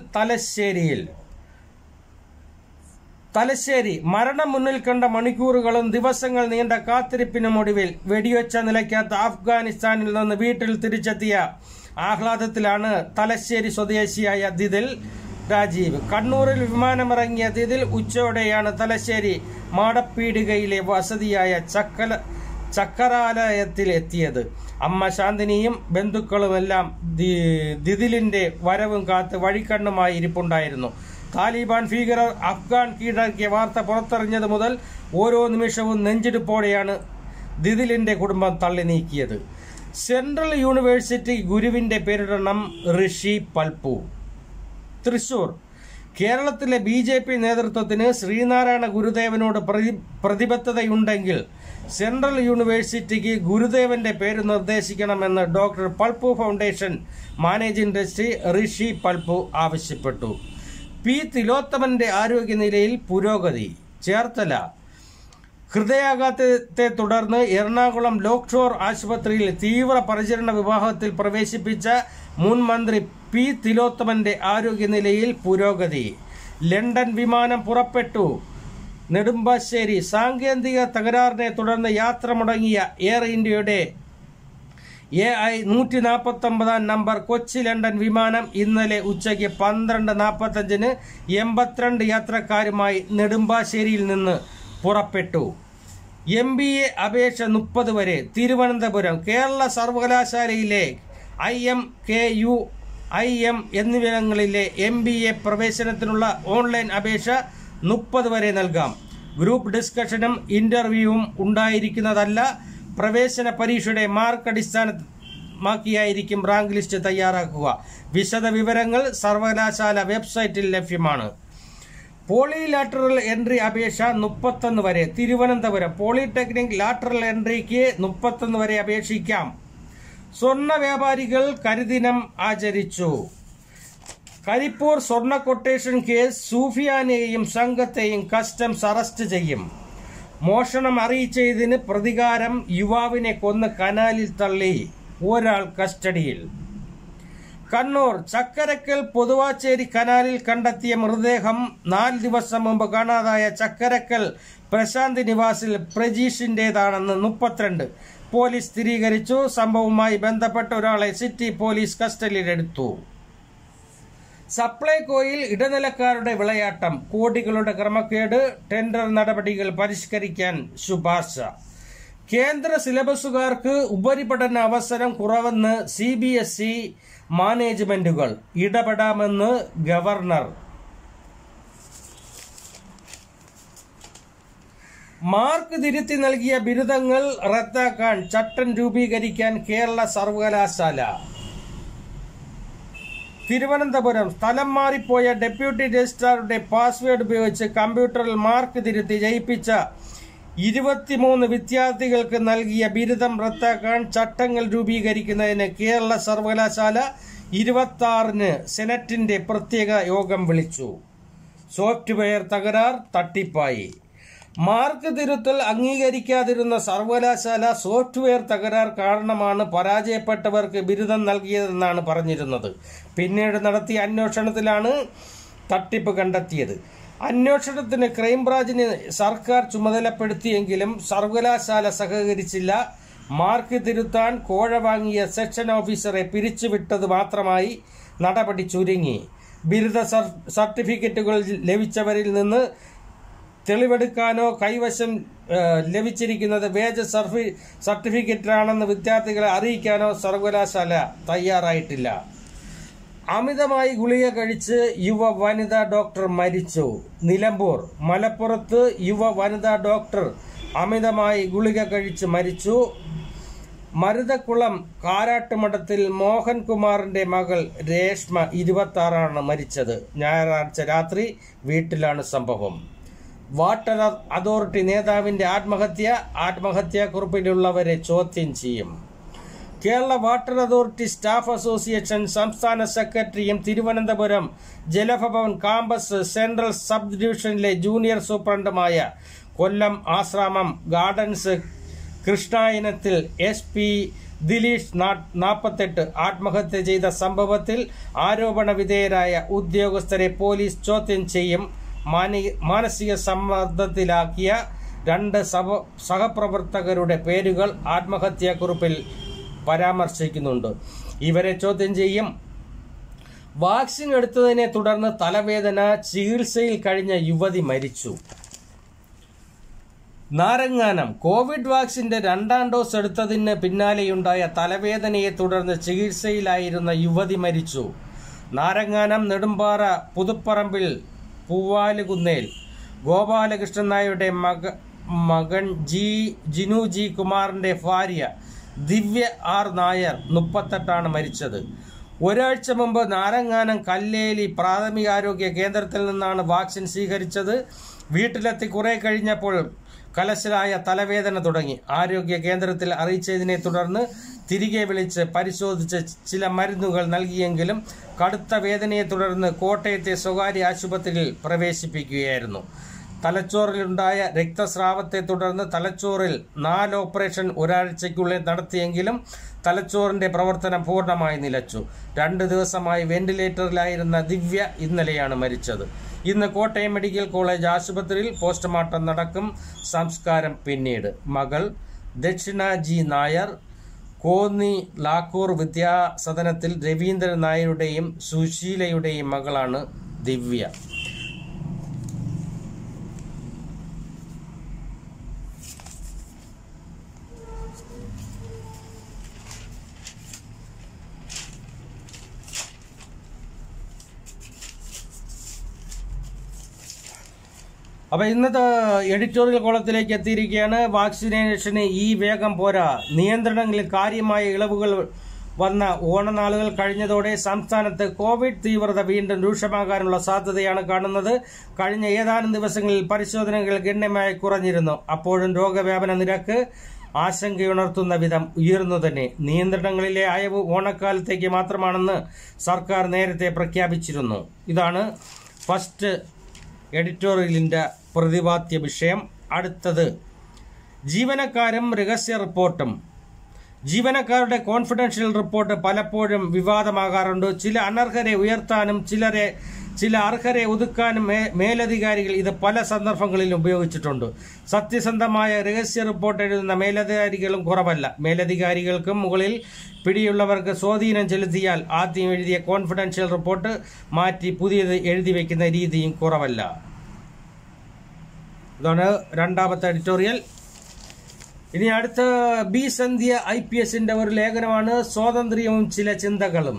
തലശ്ശേരി മരണം മുന്നിൽ കണ്ട മണിക്കൂറുകളും ദിവസങ്ങൾ നീണ്ട കാത്തിരിപ്പിനുമൊടുവിൽ വെടിവെച്ച നിലയ്ക്കാത്ത അഫ്ഗാനിസ്ഥാനിൽ നിന്ന് വീട്ടിൽ തിരിച്ചെത്തിയ ആഹ്ലാദത്തിലാണ് തലശ്ശേരി സ്വദേശിയായ ദിദിൽ രാജീവ്. കണ്ണൂരിൽ വിമാനമിറങ്ങിയ ദിദിൽ ഉച്ചയോടെയാണ് തലശ്ശേരി മാടപ്പീടികയിലെ വസതിയായ ചക്കരാലയത്തിൽ എത്തിയത്. അമ്മ ശാന്തിനിയും ബന്ധുക്കളുമെല്ലാം ദിദിലിന്റെ വരവും കാത്ത് വഴിക്കണ്ണുമായി ഇരിപ്പുണ്ടായിരുന്നു. താലിബാൻ ഭീകരർ അഫ്ഗാൻ കീഴടക്കിയ വാർത്ത പുറത്തറിഞ്ഞത് മുതൽ ഓരോ നിമിഷവും നെഞ്ചിടിപ്പോടെയാണ് ദിദിലിന്റെ കുടുംബം തള്ളി നീക്കിയത്. സെൻട്രൽ യൂണിവേഴ്സിറ്റി ഗുരുവിന്റെ പേരിടണം ഋഷി പൽപു. തൃശൂർ കേരളത്തിലെ BJP നേതൃത്വത്തിന് ശ്രീനാരായണ ഗുരുദേവനോട് പ്രതിബദ്ധതയുണ്ടെങ്കിൽ സെൻട്രൽ യൂണിവേഴ്സിറ്റിക്ക് ഗുരുദേവന്റെ പേര് നിർദ്ദേശിക്കണമെന്ന് doctor Palpu foundation managing trustee Rishi Palpu ആവശ്യപ്പെട്ടു. പി തിലോത്തമന്റെ ആരോഗ്യനിലയിൽ പുരോഗതി. ചേർത്തല ഹൃദയാഘാതത്തെ തുടർന്ന് എറണാകുളം ലോക് ഷോർ ആശുപത്രിയിൽ തീവ്ര പരിചരണ വിഭാഗത്തിൽ പ്രവേശിപ്പിച്ച മുൻ മന്ത്രി പി തിലോത്തമന്റെ ആരോഗ്യനിലയിൽ പുരോഗതി. ലണ്ടൻ വിമാനം പുറപ്പെട്ടു. നെടുമ്പാശ്ശേരി സാങ്കേതിക തകരാറിനെ തുടർന്ന് യാത്ര മുടങ്ങിയ എയർ ഇന്ത്യയുടെ AI 149 നമ്പർ കൊച്ചി ലണ്ടൻ വിമാനം ഇന്നലെ ഉച്ചയ്ക്ക് 12:45 82 യാത്രക്കാരുമായി നെടുമ്പാശ്ശേരിയിൽ നിന്ന് പുറപ്പെട്ടു. MBA അപേക്ഷ 30 വരെ. തിരുവനന്തപുരം കേരള സർവകലാശാലയിലെ IM, KU, IM എന്നിവിടങ്ങളിലെ MBA പ്രവേശനത്തിനുള്ള ഓൺലൈൻ അപേക്ഷ 30 വരെ നൽകാം. ഗ്രൂപ്പ് ഡിസ്കഷനും ഇന്റർവ്യൂവും ഉണ്ടായിരിക്കുന്നതല്ല. പ്രവേശന പരീക്ഷയുടെ മാർക്ക് അടിസ്ഥാനമാക്കിയായിരിക്കും റാങ്ക് ലിസ്റ്റ് തയ്യാറാക്കുക. വിശദ വിവരങ്ങൾ സർവകലാശാല വെബ്സൈറ്റിൽ ലഭ്യമാണ്. പോളി ലാറ്ററൽ എൻട്രി അപേക്ഷ 31 വരെ. തിരുവനന്തപുരം പോളിടെക്നിക് ലാറ്ററൽ എൻട്രിക്ക് 31 വരെ അപേക്ഷിക്കാം. സ്വർണ്ണ വ്യാപാരികൾ കരിദിനം ആചരിച്ചു. കരിപ്പൂർ സ്വർണ്ണ കൊട്ടേഷൻ കേസ് സൂഫിയാനെയും സംഘത്തെയും കസ്റ്റംസ് അറസ്റ്റ് ചെയ്യും. മോഷണം അറിയിച്ചതിന് പ്രതികാരം യുവാവിനെ കൊന്ന് കനാലിൽ തള്ളി. ഒരാൾ കസ്റ്റഡിയിൽ. കണ്ണൂർ ചക്കരക്കൽ പൊതുവാച്ചേരി കനാലിൽ കണ്ടെത്തിയ മൃതദേഹം 4 ദിവസം മുമ്പ് കാണാതായ ചക്കരക്കൽ പ്രശാന്ത് നിവാസിൽ പ്രജീഷിന്റേതാണെന്ന് 32 പോലീസ് സ്ഥിരീകരിച്ചു. സംഭവവുമായി ബന്ധപ്പെട്ട ഒരാളെ സിറ്റി പോലീസ് കസ്റ്റഡിയിലെടുത്തു. സപ്ലൈകോയിൽ ഇടനിലക്കാരുടെ വിളയാട്ടം. കോടികളുടെ ക്രമക്കേട്. ടെൻഡർ നടപടികൾ പരിഷ്കരിക്കാൻ ശുപാർശ. കേന്ദ്ര സിലബസുകാർക്ക് ഉപരിപഠന അവസരം കുറവെന്ന് CBSE മാനേജ്മെന്റുകൾ. ഇടപെടാമെന്ന് ഗവർണർ. മാർക്ക് തിരുത്തി നൽകിയ ബിരുദങ്ങൾ റദ്ദാക്കാൻ ചട്ടം രൂപീകരിക്കാൻ കേരള സർവകലാശാല. തിരുവനന്തപുരം സ്ഥലം മാറിപ്പോയ ഡെപ്യൂട്ടി രജിസ്ട്രാറുടെ പാസ്വേഡ് ഉപയോഗിച്ച് കമ്പ്യൂട്ടറിൽ മാർക്ക് തിരുത്തി ജയിപ്പിച്ച 23 വിദ്യാർത്ഥികൾക്ക് നൽകിയ ബിരുദം റദ്ദാക്കാൻ ചട്ടങ്ങൾ രൂപീകരിക്കുന്നതിന് കേരള സർവകലാശാല 26-ന് സെനറ്റിന്റെ പ്രത്യേക യോഗം വിളിച്ചു. സോഫ്റ്റ്വെയർ തകരാർ തട്ടിപ്പായി. മാർക്ക് തിരുത്തൽ അംഗീകരിക്കാതിരുന്ന സർവകലാശാല സോഫ്റ്റ്വെയർ തകരാർ കാരണമാണ് പരാജയപ്പെട്ടവർക്ക് ബിരുദം നൽകിയതെന്നാണ് പറഞ്ഞിരുന്നത്. പിന്നീട് നടത്തിയ അന്വേഷണത്തിലാണ് തട്ടിപ്പ് കണ്ടെത്തിയത്. അന്വേഷണത്തിന് ക്രൈംബ്രാഞ്ചിനെ സർക്കാർ ചുമതലപ്പെടുത്തിയെങ്കിലും സർവകലാശാല സഹകരിച്ചില്ല. മാർക്ക് തിരുത്താൻ കോഴ വാങ്ങിയ സെക്ഷൻ ഓഫീസറെ പിരിച്ചുവിട്ടത് മാത്രമായി നടപടി ചുരുങ്ങി. ബിരുദ സർട്ടിഫിക്കറ്റുകൾ ലഭിച്ചവരിൽ നിന്ന് തെളിവെടുക്കാനോ കൈവശം ലഭിച്ചിരിക്കുന്നത് വ്യാജ സർട്ടിഫിക്കറ്റാണെന്ന് വിദ്യാർത്ഥികളെ അറിയിക്കാനോ സർവകലാശാല തയ്യാറായിട്ടില്ല. അമിതമായി ഗുളിക കഴിച്ച് യുവ വനിതാ ഡോക്ടർ മരിച്ചു. നിലമ്പൂർ. മലപ്പുറത്ത് യുവ വനിതാ ഡോക്ടർ അമിതമായി ഗുളിക കഴിച്ച് മരിച്ചു. മരുതക്കുളം കാരാട്ടുമഠത്തിൽ മോഹൻകുമാറിന്റെ മകൾ രേഷ്മ 26 മരിച്ചത്. ഞായറാഴ്ച രാത്രി വീട്ടിലാണ് സംഭവം. വാട്ടർ അതോറിറ്റി നേതാവിന്റെ ആത്മഹത്യാക്കുറിപ്പിലുള്ളവരെ ചോദ്യം ചെയ്യും. Kerala water authority staff association സംസ്ഥാന സെക്രട്ടറിയും Thiruvananthapuram Jalabhavan campus central sub ഡിവിഷനിലെ ജൂനിയർ സൂപ്രണ്ടുമായ കൊല്ലം ആശ്രാമം ഗാർഡൻസ് കൃഷ്ണായനത്തിൽ SP ദിലീഷ് 48 ആത്മഹത്യ ചെയ്ത സംഭവത്തിൽ ആരോപണ വിധേയരായ ഉദ്യോഗസ്ഥരെ പോലീസ് ചോദ്യം ചെയ്യും. മാനസിക സമ്മർദ്ദത്തിലാക്കിയ 2 സഹപ്രവർത്തകരുടെ പേരുകൾ ആത്മഹത്യാക്കുറിപ്പിൽ പരാമർശിക്കുന്നുണ്ട്. ഇവരെ ചോദ്യം ചെയ്യും. വാക്സിൻ എടുത്തതിനെ തുടർന്ന് തലവേദന ചികിത്സയിൽ കഴിഞ്ഞ യുവതി മരിച്ചു. നാരങ്ങാനം. കോവിഡ് വാക്സിന്റെ 2ാം ഡോസ് എടുത്തതിന് പിന്നാലെയുണ്ടായ തലവേദനയെ തുടർന്ന് ചികിത്സയിലായിരുന്ന യുവതി മരിച്ചു. നാരങ്ങാനം നെടുമ്പാറ പുതുപ്പറമ്പിൽ പൂവാലുകുന്നേൽ ഗോപാലകൃഷ്ണൻ നായരുടെ മകൻ ജിനു ജി കുമാറിന്റെ ഭാര്യ ദിവ്യ R നായർ 38 മരിച്ചത്. ഒരാഴ്ച മുമ്പ് നാരങ്ങാനം കല്ലേലി പ്രാഥമികാരോഗ്യ കേന്ദ്രത്തിൽ നിന്നാണ് വാക്സിൻ സ്വീകരിച്ചത്. വീട്ടിലെത്തി കുറെ കഴിഞ്ഞപ്പോൾ കലശലായ തലവേദന തുടങ്ങി. ആരോഗ്യ കേന്ദ്രത്തിൽ അറിയിച്ചതിനെ തുടർന്ന് തിരികെ വിളിച്ച് പരിശോധിച്ച് ചില മരുന്നുകൾ നൽകിയെങ്കിലും കടുത്ത വേദനയെ തുടർന്ന് കോട്ടയത്തെ സ്വകാര്യ ആശുപത്രിയിൽ പ്രവേശിപ്പിക്കുകയായിരുന്നു. തലച്ചോറിലുണ്ടായ രക്തസ്രാവത്തെ തുടർന്ന് തലച്ചോറിൽ 4 ഓപ്പറേഷൻ ഒരാഴ്ചയ്ക്കുള്ളിൽ നടത്തിയെങ്കിലും തലച്ചോറിന്റെ പ്രവർത്തനം പൂർണ്ണമായി നിലച്ചു. 2 ദിവസമായി വെന്റിലേറ്ററിലായിരുന്ന ദിവ്യ ഇന്നലെയാണ് മരിച്ചത്. ഇന്ന് കോട്ടയം മെഡിക്കൽ കോളേജ് ആശുപത്രിയിൽ പോസ്റ്റ്മോർട്ടം നടക്കും. സംസ്കാരം പിന്നീട്. മകൾ ദക്ഷിണ ജി നായർ കോന്നി ലാക്കൂർ വിദ്യാസദനത്തിൽ രവീന്ദ്രൻ നായരുടെയും സുശീലയുടെയും മകളാണ് ദിവ്യ. അപ്പൊ ഇന്നത്തെ എഡിറ്റോറിയൽ കോളത്തിലേക്ക് എത്തിയിരിക്കുകയാണ്. വാക്സിനേഷന് ഈ വേഗം പോരാ. നിയന്ത്രണങ്ങളിൽ കാര്യമായ ഇളവുകൾ വന്ന ഓണനാളുകൾ കഴിഞ്ഞതോടെ സംസ്ഥാനത്ത് കോവിഡ് തീവ്രത വീണ്ടും രൂക്ഷമാകാനുള്ള സാധ്യതയാണ് കാണുന്നത്. കഴിഞ്ഞ ഏതാനും ദിവസങ്ങളിൽ പരിശോധനകൾ ഗണ്യമായി കുറഞ്ഞിരുന്നു. അപ്പോഴും രോഗവ്യാപന നിരക്ക് ആശങ്കയുണർത്തുന്ന വിധം ഉയർന്നു തന്നെ. നിയന്ത്രണങ്ങളിലെ അയവ് ഓണക്കാലത്തേക്ക് മാത്രമാണെന്ന് സർക്കാർ നേരത്തെ പ്രഖ്യാപിച്ചിരുന്നു. ഇതാണ് ഫസ്റ്റ് എഡിറ്റോറിയലിന്റെ പ്രതിപാദ്യ വിഷയം. അടുത്തത് ജീവനക്കാരും രഹസ്യ റിപ്പോർട്ടും. ജീവനക്കാരുടെ കോൺഫിഡൻഷ്യൽ റിപ്പോർട്ട് പലപ്പോഴും വിവാദമാകാറുണ്ട്. ചില അനർഹരെ ഉയർത്താനും ചില അർഹരെ ഒതുക്കാനും മേലധികാരികൾ ഇത് പല സന്ദർഭങ്ങളിലും ഉപയോഗിച്ചിട്ടുണ്ട്. സത്യസന്ധമായ രഹസ്യ റിപ്പോർട്ട് എഴുതുന്ന മേലധികാരികളും കുറവല്ല. മേലധികാരികൾക്കും മുകളിൽ പിടിയുള്ളവർക്ക് സ്വാധീനം ചെലുത്തിയാൽ ആദ്യം എഴുതിയ കോൺഫിഡൻഷ്യൽ റിപ്പോർട്ട് മാറ്റി പുതിയത് എഴുതി വയ്ക്കുന്ന രീതിയും കുറവല്ല. ഇതാണ് 2ാമത്തെ എഡിറ്റോറിയൽ. ഇനി അടുത്ത ബി സന്ധ്യ IPSന്റെ ഒരു ലേഖനമാണ് സ്വാതന്ത്ര്യവും ചില ചിന്തകളും.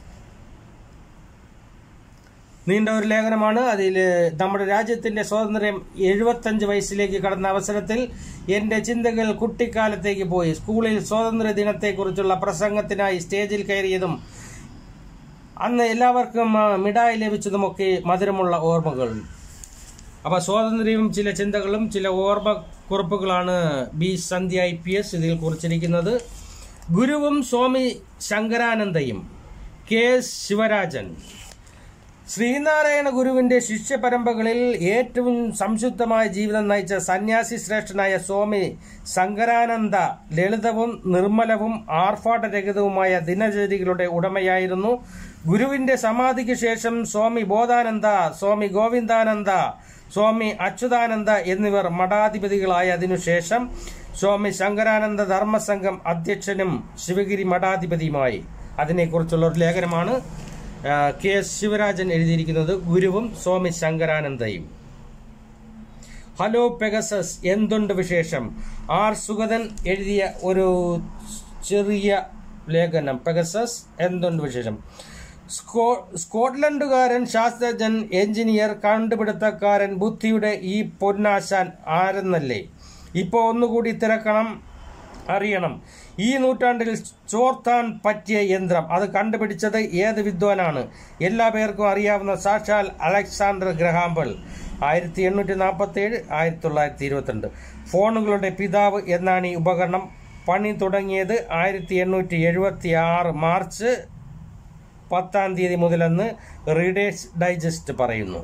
നീണ്ട ഒരു ലേഖനമാണ്. അതിൽ നമ്മുടെ രാജ്യത്തിന്റെ സ്വാതന്ത്ര്യം 75 വയസ്സിലേക്ക് കടന്ന അവസരത്തിൽ എന്റെ ചിന്തകൾ കുട്ടിക്കാലത്തേക്ക് പോയി. സ്കൂളിൽ സ്വാതന്ത്ര്യ ദിനത്തെക്കുറിച്ചുള്ള പ്രസംഗത്തിനായി സ്റ്റേജിൽ കയറിയതും അന്ന് എല്ലാവർക്കും മിഠായി ലഭിച്ചതുമൊക്കെ മധുരമുള്ള ഓർമ്മകൾ. അപ്പൊ സ്വാതന്ത്ര്യവും ചില ചിന്തകളും ചില ഓർമ്മക്കുറിപ്പുകളാണ് ബി സന്ധ്യ IPS ഇതിൽ കുറിച്ചിരിക്കുന്നത്. ഗുരുവും സ്വാമി ശങ്കരാനന്ദയും. KS ശിവരാജൻ. ശ്രീനാരായണ ഗുരുവിന്റെ ശിഷ്യ പരമ്പരകളിൽ ഏറ്റവും സംശുദ്ധമായ ജീവിതം നയിച്ച സന്യാസി ശ്രേഷ്ഠനായ സ്വാമി ശങ്കരാനന്ദ ലളിതവും നിർമ്മലവും ആർഭാടരഹിതവുമായ ദിനചര്യകളുടെ ഉടമയായിരുന്നു. ഗുരുവിന്റെ സമാധിക്ക് ശേഷം സ്വാമി ബോധാനന്ദ, സ്വാമി ഗോവിന്ദാനന്ദ, സ്വാമി അച്യുതാനന്ദ എന്നിവർ മഠാധിപതികളായതിനുശേഷം സ്വാമി ശങ്കരാനന്ദ ധർമ്മസംഘം അധ്യക്ഷനും ശിവഗിരി മഠാധിപതിയുമായി. അതിനെക്കുറിച്ചുള്ള ഒരു ലേഖനമാണ്. കെ എസ് ശിവരാജൻ എഴുതിയിരിക്കുന്നത് ഗുരുവും സ്വാമി ശങ്കരാനന്ദയും. ഹലോ പെഗസസ്, എന്തുണ്ട് വിശേഷം? ആർ സുഗതൻ എഴുതിയ ഒരു ചെറിയ ലേഖനം. പെഗസസ്, എന്തുണ്ട് വിശേഷം? സ്കോട്ട്ലൻഡുകാരൻ, ശാസ്ത്രജ്ഞൻ, എഞ്ചിനീയർ, കണ്ടുപിടുത്തക്കാരൻ, ബുദ്ധിയുടെ ഈ പൊന്നാശാൻ ആരെന്നല്ലേ ഇപ്പോൾ ഒന്നുകൂടി തിരക്കണം, അറിയണം. ഈ നൂറ്റാണ്ടിൽ ചോർത്താൻ പറ്റിയ യന്ത്രം, അത് കണ്ടുപിടിച്ചത് ഏത് വിദ്വാനാണ്? എല്ലാ പേർക്കും അറിയാവുന്ന സാക്ഷാൽ അലക്സാണ്ടർ ഗ്രഹാം ബെൽ. 1847 1922. ഫോണുകളുടെ പിതാവ് എന്നാണ് ഈ ഉപകരണം. പണി തുടങ്ങിയത് 1876 മാർച്ച് 10 മുതലെന്ന് റീഡേഴ്സ് ഡൈജസ്റ്റ് പറയുന്നു.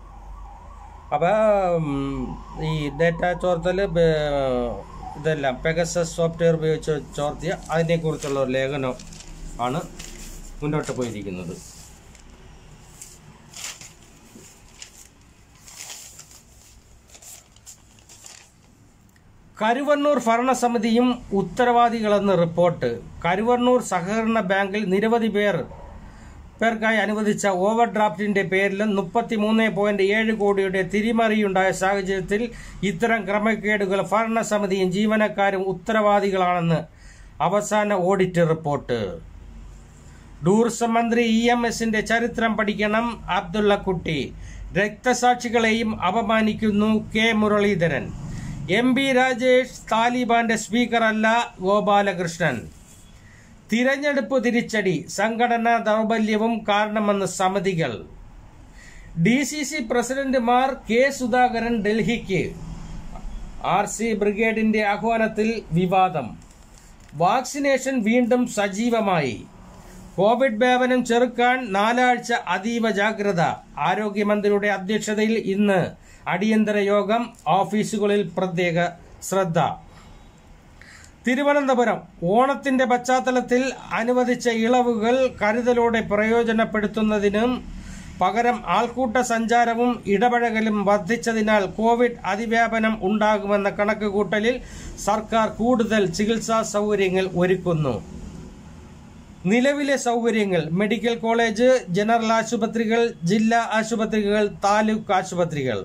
അപ്പോൾ ഈ ഡേറ്റ ചോർത്തൽ ഇതെല്ലാം പെഗസസ് സോഫ്റ്റ്വെയർ ഉപയോഗിച്ച് ചോർത്തിയ അതിനെക്കുറിച്ചുള്ള ഒരു ലേഖനം ആണ് മുന്നോട്ട് പോയിരിക്കുന്നത്. കരുവണ്ണൂർ ഭരണസമിതിയും ഉത്തരവാദികളെന്ന് റിപ്പോർട്ട്. കരുവണ്ണൂർ സഹകരണ ബാങ്കിൽ നിരവധി പേർക്കായി അനുവദിച്ച ഓവർ ഡ്രാഫ്റ്റിന്റെ പേരിലും 33.7 കോടിയുടെ തിരിമറിയുണ്ടായ സാഹചര്യത്തിൽ ഇത്തരം ക്രമക്കേടുകൾ ഭരണസമിതിയും ജീവനക്കാരും ഉത്തരവാദികളാണെന്ന് അവസാന ഓഡിറ്റ് റിപ്പോർട്ട്. ടൂറിസം മന്ത്രി EMSന്റെ ചരിത്രം പഠിക്കണം അബ്ദുള്ളക്കുട്ടി. രക്തസാക്ഷികളെയും അപമാനിക്കുന്നു കെ മുരളീധരൻ. MP രാജേഷ് താലിബാന്റെ സ്പീക്കറല്ല ഗോപാലകൃഷ്ണൻ. തിരഞ്ഞെടുപ്പ് തിരിച്ചടി, സംഘടനാ ദൗർബല്യവും കാരണമെന്ന് സമിതികൾ. DCC പ്രസിഡന്റുമാർ കെ സുധാകരൻ ഡൽഹിക്ക്. RC ബ്രിഗേഡിന്റെ ആഹ്വാനത്തിൽ വിവാദം. വാക്സിനേഷൻ വീണ്ടും സജീവമായി. കോവിഡ് വ്യാപനം ചെറുക്കാൻ 4 ആഴ്ച അതീവ ജാഗ്രത. ആരോഗ്യമന്ത്രിയുടെ അധ്യക്ഷതയിൽ ഇന്ന് അടിയന്തര യോഗം. ഓഫീസുകളിൽ പ്രത്യേക ശ്രദ്ധ. തിരുവനന്തപുരം ഓണത്തിന്റെ പശ്ചാത്തലത്തിൽ അനുവദിച്ച ഇളവുകൾ കരുതലോടെ പ്രയോജനപ്പെടുത്തുന്നതിനും പകരം ആൾക്കൂട്ട സഞ്ചാരവും ഇടപഴകലും വർദ്ധിച്ചതിനാൽ കോവിഡ് അതിവ്യാപനം ഉണ്ടാകുമെന്ന കണക്കുകൂട്ടലിൽ സർക്കാർ കൂടുതൽ ചികിത്സാ സൗകര്യങ്ങൾ ഒരുക്കുന്നു. നിലവിലെ സൗകര്യങ്ങൾ: മെഡിക്കൽ കോളേജ്, ജനറൽ ആശുപത്രികൾ, ജില്ലാ ആശുപത്രികൾ, താലൂക്ക് ആശുപത്രികൾ.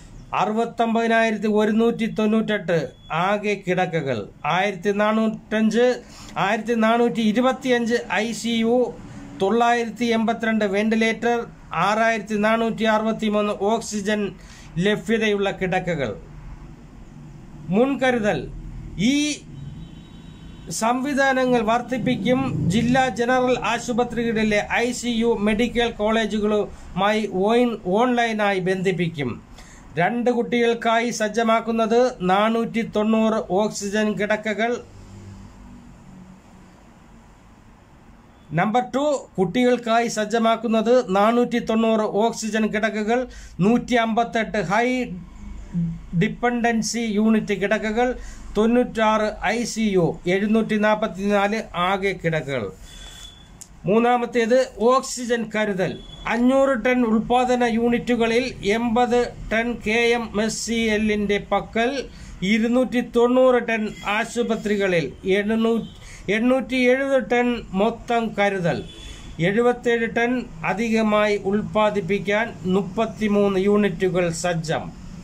69,198 ആകെ കിടക്കകൾ. 1425 ICU, 982 വെന്റിലേറ്റർ, 6463 ഓക്സിജൻ ലഭ്യതയുള്ള കിടക്കകൾ. മുൻകരുതൽ: ഈ സംവിധാനങ്ങൾ വർദ്ധിപ്പിക്കും. ജില്ലാ ജനറൽ ആശുപത്രികളിലെ ICU മെഡിക്കൽ കോളേജുകളുമായി ഓൺലൈനായി ബന്ധിപ്പിക്കും. 2 കുട്ടികൾക്കായി സജ്ജമാക്കുന്നത് 490 ഓക്സിജൻ കിടക്കകൾ. നമ്പർ 2, കുട്ടികൾക്കായി സജ്ജമാക്കുന്നത് 490 ഓക്സിജൻ കിടക്കകൾ, 158 ഹൈ ഡിപ്പെൻഡൻസി യൂണിറ്റ് കിടക്കകൾ, 96 ICU, 744 ആകെ കിടക്കകൾ. മൂന്നാമത്തേത് ഓക്സിജൻ കരുതൽ. 500 ടൺ ഉൽപാദന യൂണിറ്റുകളിൽ 80 ടൺ KMSCLന്റെ പക്കൽ, 290 ടൺ ആശുപത്രികളിൽ, 870 ടൺ മൊത്തം കരുതൽ. 77 ടൺ അധികമായി ഉൽപ്പാദിപ്പിക്കാൻ 33 യൂണിറ്റുകൾ സജ്ജം.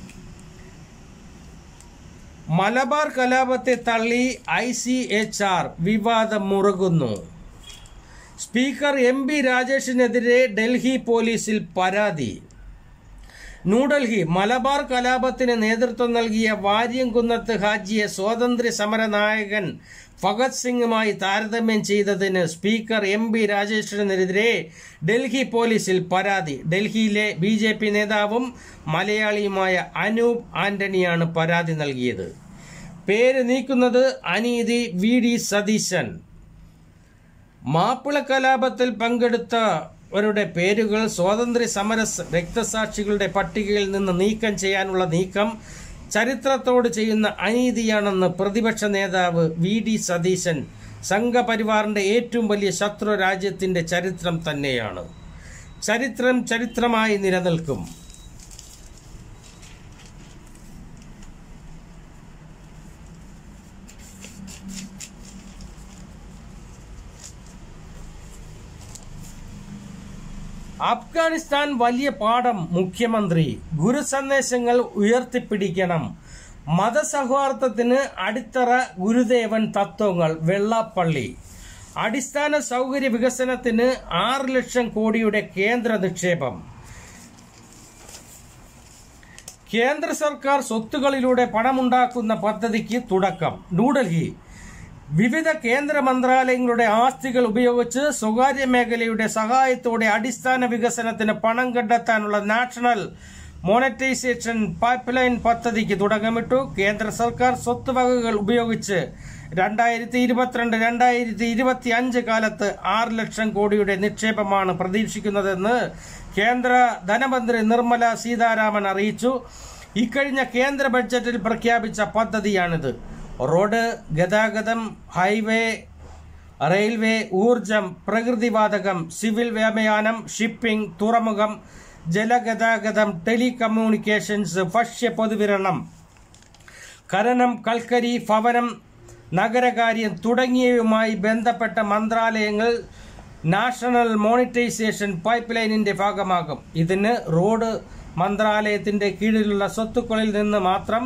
മലബാർ കലാപത്തെ തള്ളി ICHR, വിവാദം മുറുകുന്നു. സ്പീക്കർ MP രാജേഷിനെതിരെ ഡൽഹി പോലീസിൽ പരാതി. ന്യൂഡൽഹി: മലബാർ കലാപത്തിന് നേതൃത്വം നൽകിയ വാര്യംകുന്നത്ത് ഹാജിയെ സ്വാതന്ത്ര്യ സമര നായകൻ ഭഗത് സിംഗുമായി താരതമ്യം ചെയ്തതിന് സ്പീക്കർ MP രാജേഷിനെതിരെ ഡൽഹി പോലീസിൽ പരാതി. ഡൽഹിയിലെ BJP നേതാവും മലയാളിയുമായ അനൂപ് ആന്റണിയാണ് പരാതി നൽകിയത്. പേര് നീക്കുന്നത് അനീതി VD സതീശൻ. മാപ്പിള കലാപത്തിൽ പങ്കെടുത്തവരുടെ പേരുകൾ സ്വാതന്ത്ര്യ സമര രക്തസാക്ഷികളുടെ പട്ടികയിൽ നിന്ന് നീക്കം ചെയ്യാനുള്ള നീക്കം ചരിത്രത്തോട് ചെയ്യുന്ന അനീതിയാണെന്ന് പ്രതിപക്ഷ നേതാവ് VD സതീശൻ. സംഘപരിവാറിന്റെ ഏറ്റവും വലിയ ശത്രു രാജ്യത്തിന്റെ ചരിത്രം തന്നെയാണ്. ചരിത്രം ചരിത്രമായി നിലനിൽക്കും. അഫ്ഗാനിസ്ഥാൻ വലിയ പാഠം മുഖ്യമന്ത്രി. ഗുരുസന്ദേശങ്ങൾ ഉയർത്തിപ്പിടിക്കണം. മതസൗഹാർദ്ദത്തിന് അടിത്തറ ഗുരുദേവൻ തത്വങ്ങൾ. വെള്ളാപ്പള്ളി. അടിസ്ഥാന സൗകര്യ വികസനത്തിന് 6 ലക്ഷം കോടിയുടെ കേന്ദ്ര നിക്ഷേപം. കേന്ദ്ര സർക്കാർ സ്വത്തുകളിലൂടെ പണമുണ്ടാക്കുന്ന പദ്ധതിക്ക് തുടക്കം. ന്യൂഡൽഹി. വിവിധ കേന്ദ്ര മന്ത്രാലയങ്ങളുടെ ആസ്തികൾ ഉപയോഗിച്ച് സ്വകാര്യ മേഖലയുടെ സഹായത്തോടെ അടിസ്ഥാന വികസനത്തിന് പണം കണ്ടെത്താനുള്ള നാഷണൽ മോണിറ്റൈസേഷൻ പൈപ്പ്ലൈൻ പദ്ധതിക്ക് തുടക്കമിട്ടു. കേന്ദ്ര സർക്കാർ സ്വത്തുവകകൾ ഉപയോഗിച്ച് 2022-2025 കാലത്ത് 6 ലക്ഷം കോടിയുടെ നിക്ഷേപമാണ് പ്രതീക്ഷിക്കുന്നതെന്ന് കേന്ദ്ര ധനമന്ത്രി നിർമ്മല സീതാരാമൻ അറിയിച്ചു. ഇക്കഴിഞ്ഞ കേന്ദ്ര ബഡ്ജറ്റിൽ പ്രഖ്യാപിച്ച പദ്ധതിയാണിത്. റോഡ്, ഗതാഗതം, ഹൈവേ, റെയിൽവേ, ഊർജം, പ്രകൃതിവാതകം, സിവിൽ വ്യോമയാനം, ഷിപ്പിംഗ്, തുറമുഖം, ജലഗതാഗതം, ടെലികമ്മ്യൂണിക്കേഷൻസ്, ഭക്ഷ്യ പൊതുവിതരണം, ഖനനം, കൽക്കരി, ഭവനം, നഗരകാര്യം തുടങ്ങിയവയുമായി ബന്ധപ്പെട്ട മന്ത്രാലയങ്ങൾ നാഷണൽ മോണിറ്റൈസേഷൻ പൈപ്പ് ലൈനിന്റെ ഭാഗമാകും. ഇതിന് റോഡ് മന്ത്രാലയത്തിന്റെ കീഴിലുള്ള സ്വത്തുക്കളിൽ നിന്ന് മാത്രം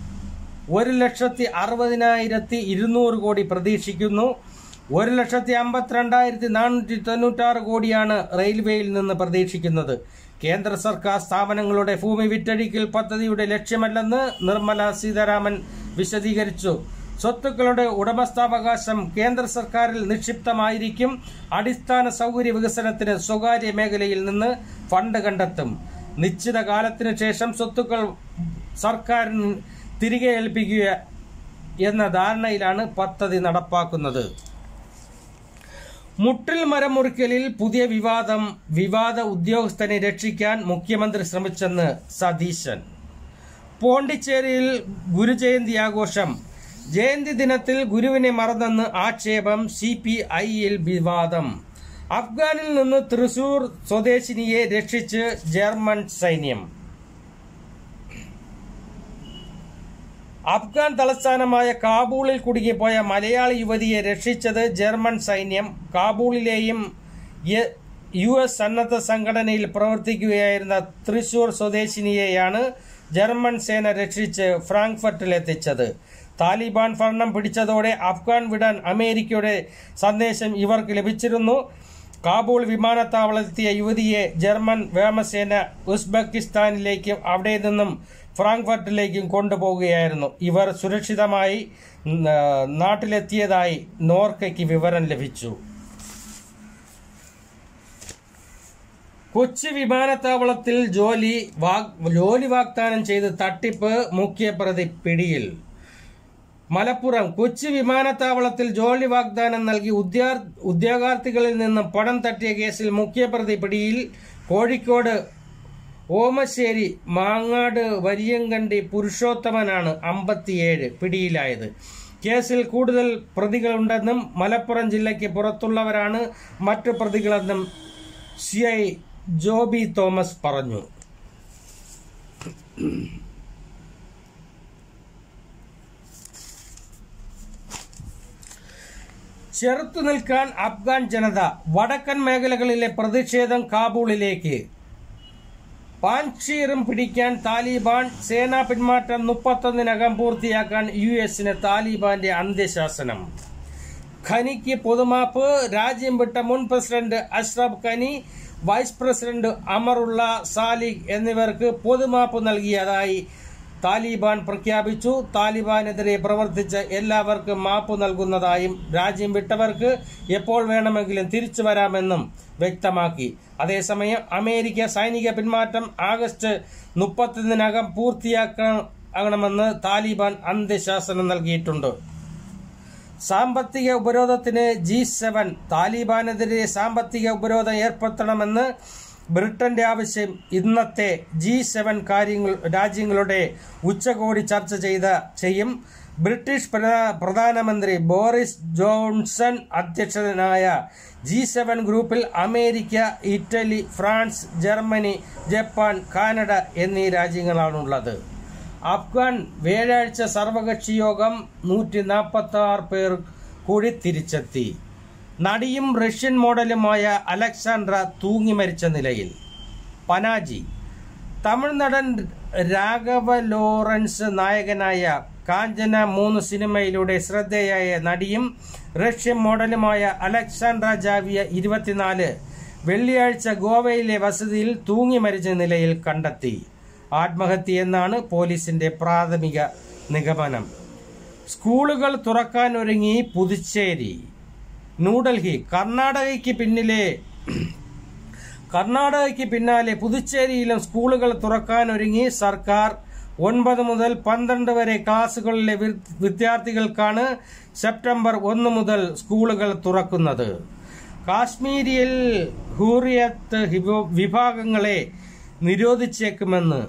1,60,200 കോടി പ്രതീക്ഷിക്കുന്നു. 1,52,496 കോടിയാണ് റെയിൽവേയിൽ നിന്ന് പ്രതീക്ഷിക്കുന്നത്. കേന്ദ്ര സർക്കാർ സ്ഥാപനങ്ങളുടെ ഭൂമി വിറ്റഴിക്കൽ പദ്ധതിയുടെ ലക്ഷ്യമല്ലെന്ന് നിർമ്മല സീതാരാമൻ വിശദീകരിച്ചു. സ്വത്തുക്കളുടെ ഉടമസ്ഥാവകാശം കേന്ദ്ര സർക്കാരിൽ നിക്ഷിപ്തമായിരിക്കും. അടിസ്ഥാന സൗകര്യ വികസനത്തിന് സ്വകാര്യ മേഖലയിൽ നിന്ന് ഫണ്ട് കണ്ടെത്തും. നിശ്ചിത കാലത്തിന് ശേഷം സ്വത്തുക്കൾ സർക്കാരിന് തിരികെ ഏൽപ്പിക്കുക എന്ന ധാരണയിലാണ് പദ്ധതി നടപ്പാക്കുന്നത്. മുട്ടിൽ മരം മുറിക്കലിൽ പുതിയ വിവാദം. വിവാദ ഉദ്യോഗസ്ഥനെ രക്ഷിക്കാൻ മുഖ്യമന്ത്രി ശ്രമിച്ചെന്ന് സതീശൻ. പോണ്ടിച്ചേരിയിൽ ഗുരുജയന്തി ആഘോഷം. ജയന്തി ദിനത്തിൽ ഗുരുവിനെ മറന്നെന്ന് ആക്ഷേപം. CPI-യിൽ വിവാദം. അഫ്ഗാനിൽ നിന്ന് തൃശൂർ സ്വദേശിനിയെ രക്ഷിച്ച് ജർമ്മൻ സൈന്യം. അഫ്ഗാൻ തലസ്ഥാനമായ കാബൂളിൽ കുടുങ്ങിപ്പോയ മലയാളി യുവതിയെ രക്ഷിച്ചത് ജർമ്മൻ സൈന്യം. കാബൂളിലെയും US സന്നദ്ധ സംഘടനയിൽ പ്രവർത്തിക്കുകയായിരുന്ന തൃശൂർ സ്വദേശിനിയെയാണ് ജർമ്മൻ സേന രക്ഷിച്ച് ഫ്രാങ്ക്ഫർട്ടിലെത്തിച്ചത്. താലിബാൻ ഭരണം പിടിച്ചതോടെ അഫ്ഗാൻ വിടാൻ അമേരിക്കയുടെ സന്ദേശം ഇവർക്ക് ലഭിച്ചിരുന്നു. കാബൂൾ വിമാനത്താവളത്തിലെത്തിയ യുവതിയെ ജർമ്മൻ വ്യോമസേന ഉസ്ബെക്കിസ്ഥാനിലേക്കും അവിടെ നിന്നും ഫ്രാങ്ക്ഫർട്ടിലേക്കും കൊണ്ടുപോകുകയായിരുന്നു. ഇവർ സുരക്ഷിതമായി നാട്ടിലെത്തിയതായി നോർക്കയ്ക്ക് വിവരം ലഭിച്ചു. കൊച്ചി വിമാനത്താവളത്തിൽ ജോലി വാഗ്ദാനം ചെയ്ത് തട്ടിപ്പ്. മുഖ്യപ്രതി പിടിയിൽ. മലപ്പുറം. കൊച്ചി വിമാനത്താവളത്തിൽ ജോലി വാഗ്ദാനം നൽകി ഉദ്യോഗാർത്ഥികളിൽ നിന്നും പണം തട്ടിയ കേസിൽ മുഖ്യപ്രതി പിടിയിൽ. കോഴിക്കോട് ഓമശ്ശേരി മാങ്ങാട് വരിയങ്കണ്ടി പുരുഷോത്തമനാണ് 57 പിടിയിലായത്. കേസിൽ കൂടുതൽ പ്രതികളുണ്ടെന്നും മലപ്പുറം ജില്ലയ്ക്ക് പുറത്തുള്ളവരാണ് മറ്റു പ്രതികളെന്നും CI ജോബി തോമസ് പറഞ്ഞു. ചെറുത്തുനിൽക്കാൻ അഫ്ഗാൻ ജനത. വടക്കൻ മേഖലകളിലെ പ്രതിഷേധം കാബൂളിലേക്ക്. പാൻഷീറും പിടിക്കാൻ താലിബാൻ. സേനാ പിന്മാറ്റം 31-നകം പൂർത്തിയാക്കാൻ US-ന് താലിബാന്റെ അന്ത്യശാസനം. ഖനിക്ക് പൊതുമാപ്പ്. രാജ്യം വിട്ട മുൻ പ്രസിഡന്റ് അഷ്റഫ് ഖനി, വൈസ് പ്രസിഡന്റ് അമറുള്ള സാലിഹ് എന്നിവർക്ക് പൊതുമാപ്പ് നൽകിയതായി താലിബാൻ പ്രഖ്യാപിച്ചു. താലിബാനെതിരെ പ്രവർത്തിച്ച എല്ലാവർക്കും മാപ്പ് നൽകുന്നതായും രാജ്യം വിട്ടവർക്ക് എപ്പോൾ വേണമെങ്കിലും തിരിച്ചു വരാമെന്നും വ്യക്തമാക്കി. അതേസമയം അമേരിക്ക സൈനിക പിന്മാറ്റം ആഗസ്റ്റ് 31-നകം പൂർത്തിയാക്കണമെന്ന് താലിബാൻ അന്ത്യശാസനം നൽകിയിട്ടുണ്ട്. സാമ്പത്തിക ഉപരോധത്തിന് G7. താലിബാനെതിരെ സാമ്പത്തിക ഉപരോധം ഏർപ്പെടുത്തണമെന്ന് ബ്രിട്ടന്റെ ആവശ്യം ഇന്നത്തെ G7 രാജ്യങ്ങളുടെ ഉച്ചകോടി ചർച്ച ചെയ്യും. ബ്രിട്ടീഷ് പ്രധാനമന്ത്രി ബോറിസ് ജോൺസൺ അധ്യക്ഷനായ G7 ഗ്രൂപ്പിൽ America, Italy, France, Germany, Japan, Canada എന്നീ രാജ്യങ്ങളാണുള്ളത്. അഫ്ഗാൻ വ്യാഴാഴ്ച സർവകക്ഷി യോഗം. 146 പേർ കൂടി തിരിച്ചെത്തി. നടിയും റഷ്യൻ മോഡലുമായ അലക്സാണ്ട്ര തൂങ്ങി മരിച്ച നിലയിൽ. പനാജി. തമിഴ് നടൻ രാഘവ ലോറൻസ് നായകനായ കാഞ്ചന 3 സിനിമയിലൂടെ ശ്രദ്ധേയായ നടിയും റഷ്യൻ മോഡലുമായ അലക്സാണ്ട്ര ജാവിയ 24 വെള്ളിയാഴ്ച ഗോവയിലെ വസതിയിൽ തൂങ്ങി മരിച്ച നിലയിൽ കണ്ടെത്തി. ആത്മഹത്യയെന്നാണ് പോലീസിന്റെ പ്രാഥമിക നിഗമനം. സ്കൂളുകൾ തുറക്കാനൊരുങ്ങി പുതുച്ചേരി. ന്യൂഡൽഹി. കർണാടകയ്ക്ക് പിന്നാലെ പുതുച്ചേരിയിലും സ്കൂളുകൾ തുറക്കാനൊരുങ്ങി സർക്കാർ. 9 മുതൽ 12 വരെ ക്ലാസുകളിലെ വിദ്യാർത്ഥികൾക്കാണ് സെപ്റ്റംബർ 1 മുതൽ സ്കൂളുകൾ തുറക്കുന്നത്. കാശ്മീരിൽ ഹുറിയത്ത് വിഭാഗങ്ങളെ നിരോധിച്ചേക്കുമെന്ന്.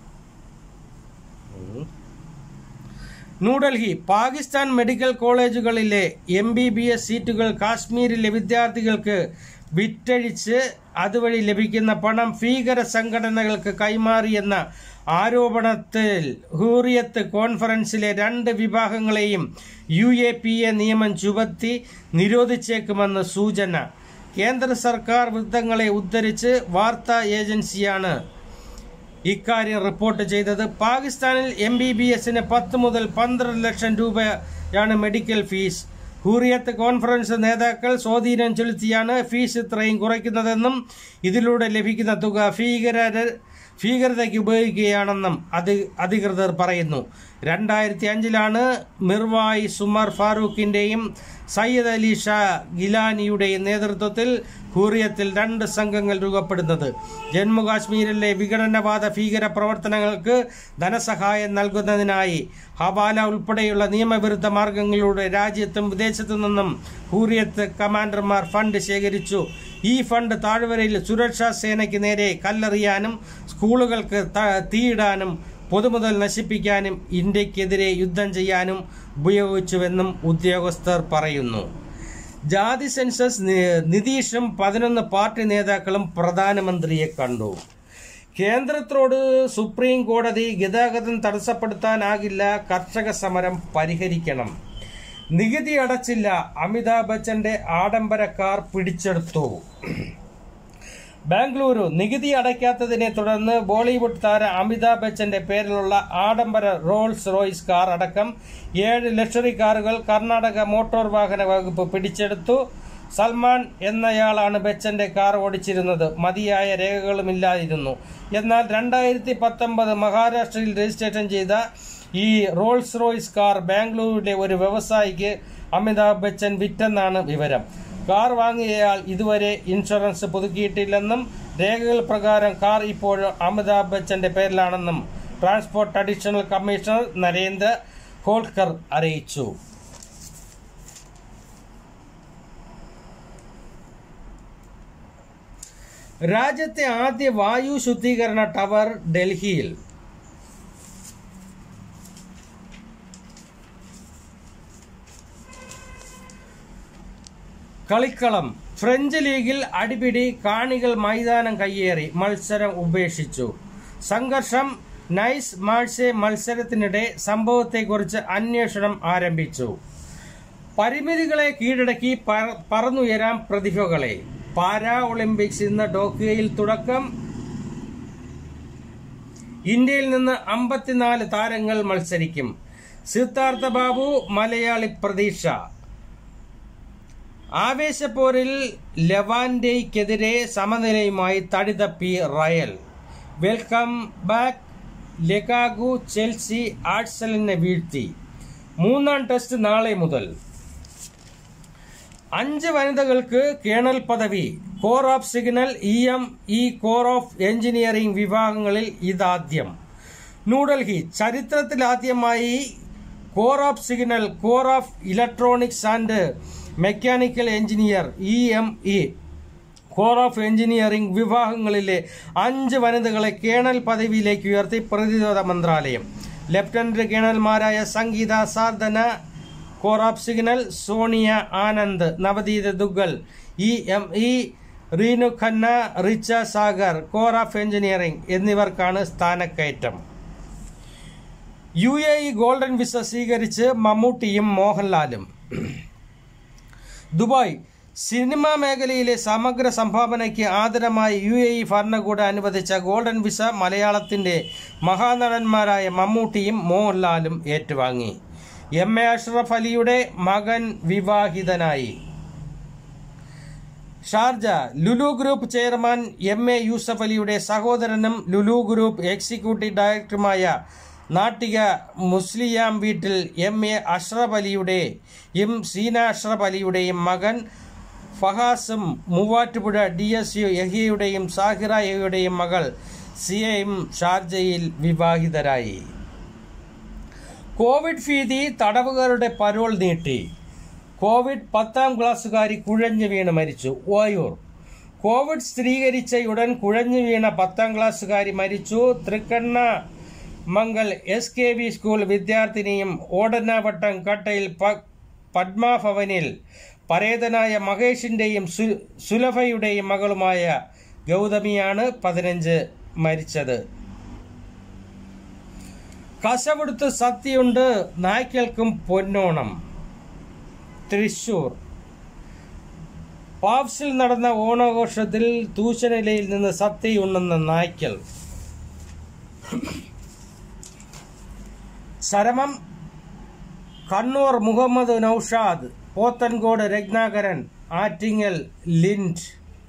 ന്യൂഡൽഹി. പാകിസ്ഥാൻ മെഡിക്കൽ കോളേജുകളിലെ MBBS സീറ്റുകൾ കാശ്മീരിലെ വിദ്യാർത്ഥികൾക്ക് വിറ്റഴിച്ച് അതുവഴി ലഭിക്കുന്ന പണം ഭീകര സംഘടനകൾക്ക് കൈമാറിയെന്ന ആരോപണത്തിൽ ഹുറിയത്ത് കോൺഫറൻസിലെ 2 വിഭാഗങ്ങളെയും UAPA നിയമം ചുമത്തി നിരോധിച്ചേക്കുമെന്ന് സൂചന. കേന്ദ്ര സർക്കാർ വൃത്തങ്ങളെ ഉദ്ധരിച്ച് വാർത്താ ഏജൻസിയാണ് ഇക്കാര്യം റിപ്പോർട്ട് ചെയ്തത്. പാകിസ്ഥാനിൽ MBBSന് 10 മുതൽ 12 ലക്ഷം രൂപയാണ് മെഡിക്കൽ ഫീസ്. ഹുറിയത്ത് കോൺഫറൻസ് നേതാക്കൾ സ്വാധീനം ചെലുത്തിയാണ് ഫീസ് ഇത്രയും കുറയ്ക്കുന്നതെന്നും ഇതിലൂടെ ലഭിക്കുന്ന തുക ഭീകരതയ്ക്ക് ഉപയോഗിക്കുകയാണെന്നും അധികൃതർ പറയുന്നു. 2005 മിർവായി സുമർ ഫാറൂഖിന്റെയും സയ്യിദ് അലി ഷാ ഗിലാനിയുടെയും നേതൃത്വത്തിൽ ഹുറിയത്തിൽ 2 സംഘങ്ങൾ രൂപപ്പെടുന്നത്. ജമ്മു കാശ്മീരിലെ വിഘടനവാദ ഭീകര പ്രവർത്തനങ്ങൾക്ക് ധനസഹായം നൽകുന്നതിനായി ഹവാല ഉൾപ്പെടെയുള്ള നിയമവിരുദ്ധ മാർഗങ്ങളിലൂടെ രാജ്യത്തും വിദേശത്തു നിന്നും ഹുറിയത്ത് കമാൻഡർമാർ ഫണ്ട് ശേഖരിച്ചു. ഈ ഫണ്ട് താഴ്വരയിൽ സുരക്ഷാ സേനയ്ക്ക് നേരെ കല്ലെറിയാനും സ്കൂളുകൾക്ക് തീയിടാനും പൊതുമുതൽ നശിപ്പിക്കാനും ഇന്ത്യക്കെതിരെ യുദ്ധം ചെയ്യാനും ഉപയോഗിച്ചുവെന്നും ഉദ്യോഗസ്ഥർ പറയുന്നു. ജാതി സെൻസസ്. നിതീഷും 11 പാർട്ടി നേതാക്കളും പ്രധാനമന്ത്രിയെ കണ്ടു. കേന്ദ്രത്തോട് സുപ്രീം കോടതി ഗതാഗതം തടസ്സപ്പെടുത്താനാകില്ല, കർഷക സമരം പരിഹരിക്കണം. നികുതി അടച്ചില്ല, അമിതാഭ് ബച്ചന്റെ ആഡംബര കാർ പിടിച്ചെടുത്തു. ബാംഗ്ലൂരു. നികുതി അടയ്ക്കാത്തതിനെ തുടർന്ന് ബോളിവുഡ് താരം അമിതാഭ് ബച്ചന്റെ പേരിലുള്ള ആഡംബര റോൾസ് റോയ്സ് കാർ അടക്കം 7 ലക്ഷറി കാറുകൾ കർണാടക മോട്ടോർ വാഹന വകുപ്പ് പിടിച്ചെടുത്തു. സൽമാൻ എന്നയാളാണ് ബച്ചന്റെ കാർ ഓടിച്ചിരുന്നത്. മതിയായ രേഖകളുമില്ലായിരുന്നു. എന്നാൽ 2019 മഹാരാഷ്ട്രയിൽ രജിസ്ട്രേഷൻ ചെയ്ത ഈ റോൾസ് റോയ്സ് കാർ ബാംഗ്ലൂരിലെ ഒരു വ്യവസായിക്ക് അമിതാഭ് ബച്ചൻ വിറ്റെന്നാണ് വിവരം. കാർ വാങ്ങിയയാൾ ഇതുവരെ ഇൻഷുറൻസ് പുതുക്കിയിട്ടില്ലെന്നും രേഖകൾ പ്രകാരം കാർ ഇപ്പോഴും അമിതാഭ് ബച്ചന്റെ പേരിലാണെന്നും transport additional commissioner Narendra Holkar അറിയിച്ചു. രാജ്യത്തെ ആദ്യ വായു ശുദ്ധീകരണ ടവർ ഡൽഹിയിൽ. കളിക്കളം. ഫ്രഞ്ച് ലീഗിൽ അടിപിടി, കാണികൾ മൈതാനം കയ്യേറി, മത്സരം ഉപേക്ഷിച്ചു. സംഘർഷം. നൈസ് മാഴ്സേ മത്സരത്തിനിടെ സംഭവത്തെക്കുറിച്ച് അന്വേഷണം ആരംഭിച്ചു. പരിമിതികളെ കീഴടക്കി പറന്നുയരാം പ്രതിഭകളെ. പാരാ ഒളിമ്പിക്സ് ഇന്ന് ടോക്കിയോയിൽ തുടക്കം. ഇന്ത്യയിൽ നിന്ന് 54 താരങ്ങൾ മത്സരിക്കും. സിദ്ധാർത്ഥ ബാബു മലയാളി പ്രതീക്ഷ. ആവേശപ്പോരിൽ ലെവാന്റെയ്ക്കെതിരെ സമനിലയുമായി തടിതപ്പി റയൽ. Welcome back. ലെക്കാഗു ചെൽസി ആഴ്സണലിനെ വീഴ്ത്തി. 3ാം ടെസ്റ്റ് നാളെ മുതൽ. 5 വനിതകൾക്ക് കേണൽ പദവി. Corps of signal, EME, corps of engineering വിഭാഗങ്ങളിൽ ഇതാദ്യം. ന്യൂഡൽഹി. ചരിത്രത്തിലാദ്യമായി corps of signal, corps of electronics and mechanical engineer, EME, corps of engineering വിഭാഗങ്ങളിലെ 5 വനിതകളെ കേണൽ പദവിയിലേക്ക് ഉയർത്തി പ്രതിരോധ മന്ത്രാലയം. ലഫ്റ്റനന്റ് കേണൽമാരായ Sangeeta Sardhana corps of signal, Sonia Anand, Navdeep Duggal EME, Reenu Khanna, Richa Sagar corps of engineering എന്നിവർക്കാണ് സ്ഥാനക്കയറ്റം. UAE ഗോൾഡൻ വിസ സ്വീകരിച്ച് മമ്മൂട്ടിയും മോഹൻലാലും. ദുബായ്. സിനിമാ മേഖലയിലെ സമഗ്ര സംഭാവനയ്ക്ക് ആദരമായി UAE ഭരണകൂടം അനുവദിച്ച ഗോൾഡൻ വിസ മലയാളത്തിൻ്റെ മഹാനടന്മാരായ മമ്മൂട്ടിയും മോഹൻലാലും ഏറ്റുവാങ്ങി. MA അഷ്റഫ് അലിയുടെ മകൻ വിവാഹിതനായി. Sharjah Lulu group chairman MA Yusuf അലിയുടെ സഹോദരനും ലുലു ഗ്രൂപ്പ് എക്സിക്യൂട്ടീവ് ഡയറക്ടറുമായ നാട്ടിക മുസ്ലിയാം വീട്ടിൽ MA അഷ്റഫ് അലിയുടെയും സീന അഷ്റഫ് അലിയുടെയും മകൻ ഫഹാസും മൂവാറ്റുപുഴ DSU യഹിയയുടെയും സാഹിറ യഹിയുടെയും മകൾ സിയയും ഷാർജയിൽ വിവാഹിതരായി. കോവിഡ് ഭീതി തടവുകാരുടെ പരോൾ നീട്ടി. കോവിഡ് 10ാം ക്ലാസ്സുകാരി കുഴഞ്ഞു വീണ് മരിച്ചു. ഓയൂർ കോവിഡ് സ്ഥിരീകരിച്ചയുടൻ കുഴഞ്ഞു വീണ 10ാം ക്ലാസ്സുകാരി മരിച്ചു. തൃക്കണ്ണമംഗൽ SKV സ്കൂൾ വിദ്യാർത്ഥിനിയും ഓടനാവട്ടം കട്ടയിൽ പത്മാഭവനിൽ പരേതനായ മഹേഷിൻ്റെയും സുലഭയുടെയും മകളുമായ ഗൗതമിയാണ് 15 മരിച്ചത്. കസവെടുത്ത് സത്യമുണ്ട്, നായ്ക്കൾക്കും പൊന്നോണം. തൃശൂർ പാപ്സിൽ നടന്ന ഓണാഘോഷത്തിൽ തൂശനിലയിൽ നിന്ന് സത്യയുണ്ടെന്ന നായ്ക്കൽ. ശരമം കണ്ണൂർ മുഹമ്മദ് നൌഷാദ്, പോത്തൻകോട് രത്നാകരൻ, ആറ്റിങ്ങൽ ലിൻഡ്.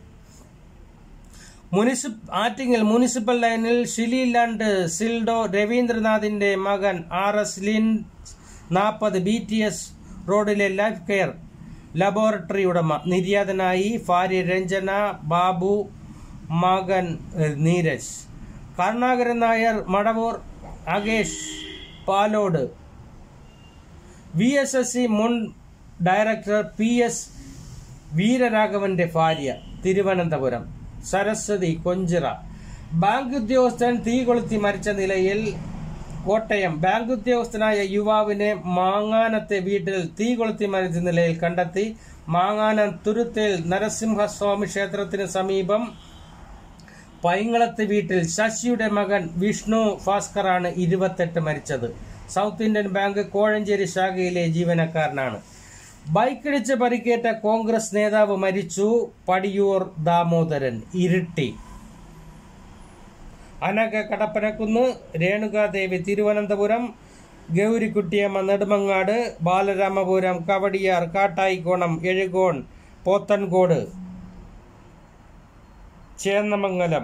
ആറ്റിങ്ങൽ മുനിസിപ്പൽ ലൈനിൽ ഷിലിലാൻഡ് സിൽഡോ രവീന്ദ്രനാഥിന്റെ മകൻ RS ലിൻഡ് 40 BTS റോഡിലെ ലൈഫ് കെയർ ലബോറട്ടറി ഉടമ നിര്യാതനായി. ഭാര്യ രഞ്ജന, ബാബു, മകൻ നീരജ്. കരുണാകരൻ നായർ മടവൂർ, അഗേഷ് പാലോട്. VSSC മുൻ ഡയറക്ടർ PS വീരരാഘവന്റെ ഭാര്യ തിരുവനന്തപുരം. സരസ്വതി കൊഞ്ചിറ. ബാങ്ക് ഉദ്യോഗസ്ഥൻ തീ കൊളുത്തി മരിച്ച നിലയിൽ. കോട്ടയം ബാങ്ക് ഉദ്യോഗസ്ഥനായ യുവാവിനെ മാങ്ങാനത്തെ വീട്ടിൽ തീ കൊളുത്തി മരിച്ച നിലയിൽ കണ്ടെത്തി. മാങ്ങാനം തുരുത്തേൽ നരസിംഹസ്വാമി ക്ഷേത്രത്തിന് സമീപം പൈങ്ങളത്ത് വീട്ടിൽ ശശിയുടെ മകൻ വിഷ്ണു ഭാസ്കറാണ് 28 മരിച്ചത്. സൗത്ത് ഇന്ത്യൻ ബാങ്ക് കോഴഞ്ചേരി ശാഖയിലെ ജീവനക്കാരനാണ്. ബൈക്കിടിച്ച് പരിക്കേറ്റ കോൺഗ്രസ് നേതാവ് മരിച്ചു. പടിയൂർ ദാമോദരൻ. ഇരിട്ടി. അനഘ കടപ്പനക്കുന്ന്, രേണുകാദേവി തിരുവനന്തപുരം, ഗൗരിക്കുട്ടിയമ്മ നെടുമങ്ങാട്, ബാലരാമപുരം, കവടിയാർ, കാട്ടായിക്കോണം, എഴുകോൺ, പോത്തൻകോട്, ചേന്നമംഗലം.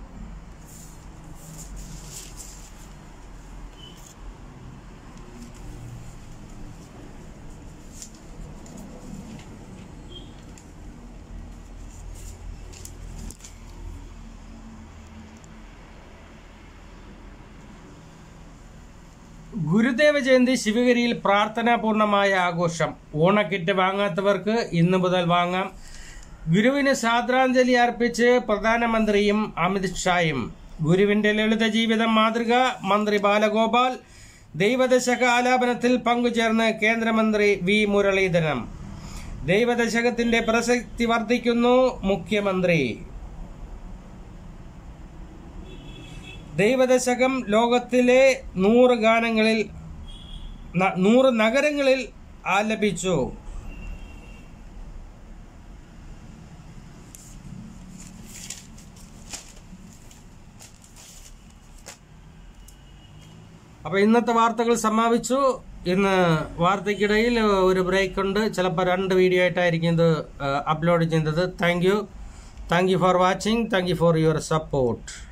ഗുരുദേവ ജയന്തി ശിവഗിരിയിൽ പ്രാർത്ഥനാപൂർണമായ ആഘോഷം. ഓണക്കിറ്റ് വാങ്ങാത്തവർക്ക് ഇന്നു മുതൽ വാങ്ങാം. ഗുരുവിന് ശ്രദ്ധാഞ്ജലി അർപ്പിച്ച് പ്രധാനമന്ത്രിയും അമിത്ഷായും. ഗുരുവിന്റെ ലളിത ജീവിതം മാതൃക. മന്ത്രി ബാലഗോപാൽ. ദൈവദശക ആലാപനത്തിൽ പങ്കുചേർന്ന് കേന്ദ്രമന്ത്രി V മുരളീധരൻ. ദൈവദശകത്തിന്റെ പ്രസക്തി വർദ്ധിക്കുന്നു. മുഖ്യമന്ത്രി. ദൈവദശകം ലോകത്തിലെ 100 നഗരങ്ങളിൽ ആലപിച്ചു. അപ്പോൾ ഇന്നത്തെ വാർത്തകൾ സമാപിച്ചു. ഇന്ന് വാർത്തയ്ക്കിടയിൽ ഒരു ബ്രേക്ക് ഉണ്ട്. ചിലപ്പോൾ 2 വീഡിയോ ആയിട്ടായിരിക്കും ഇത് അപ്ലോഡ് ചെയ്യുന്നത്. Thank you for watching. Thank you for your support.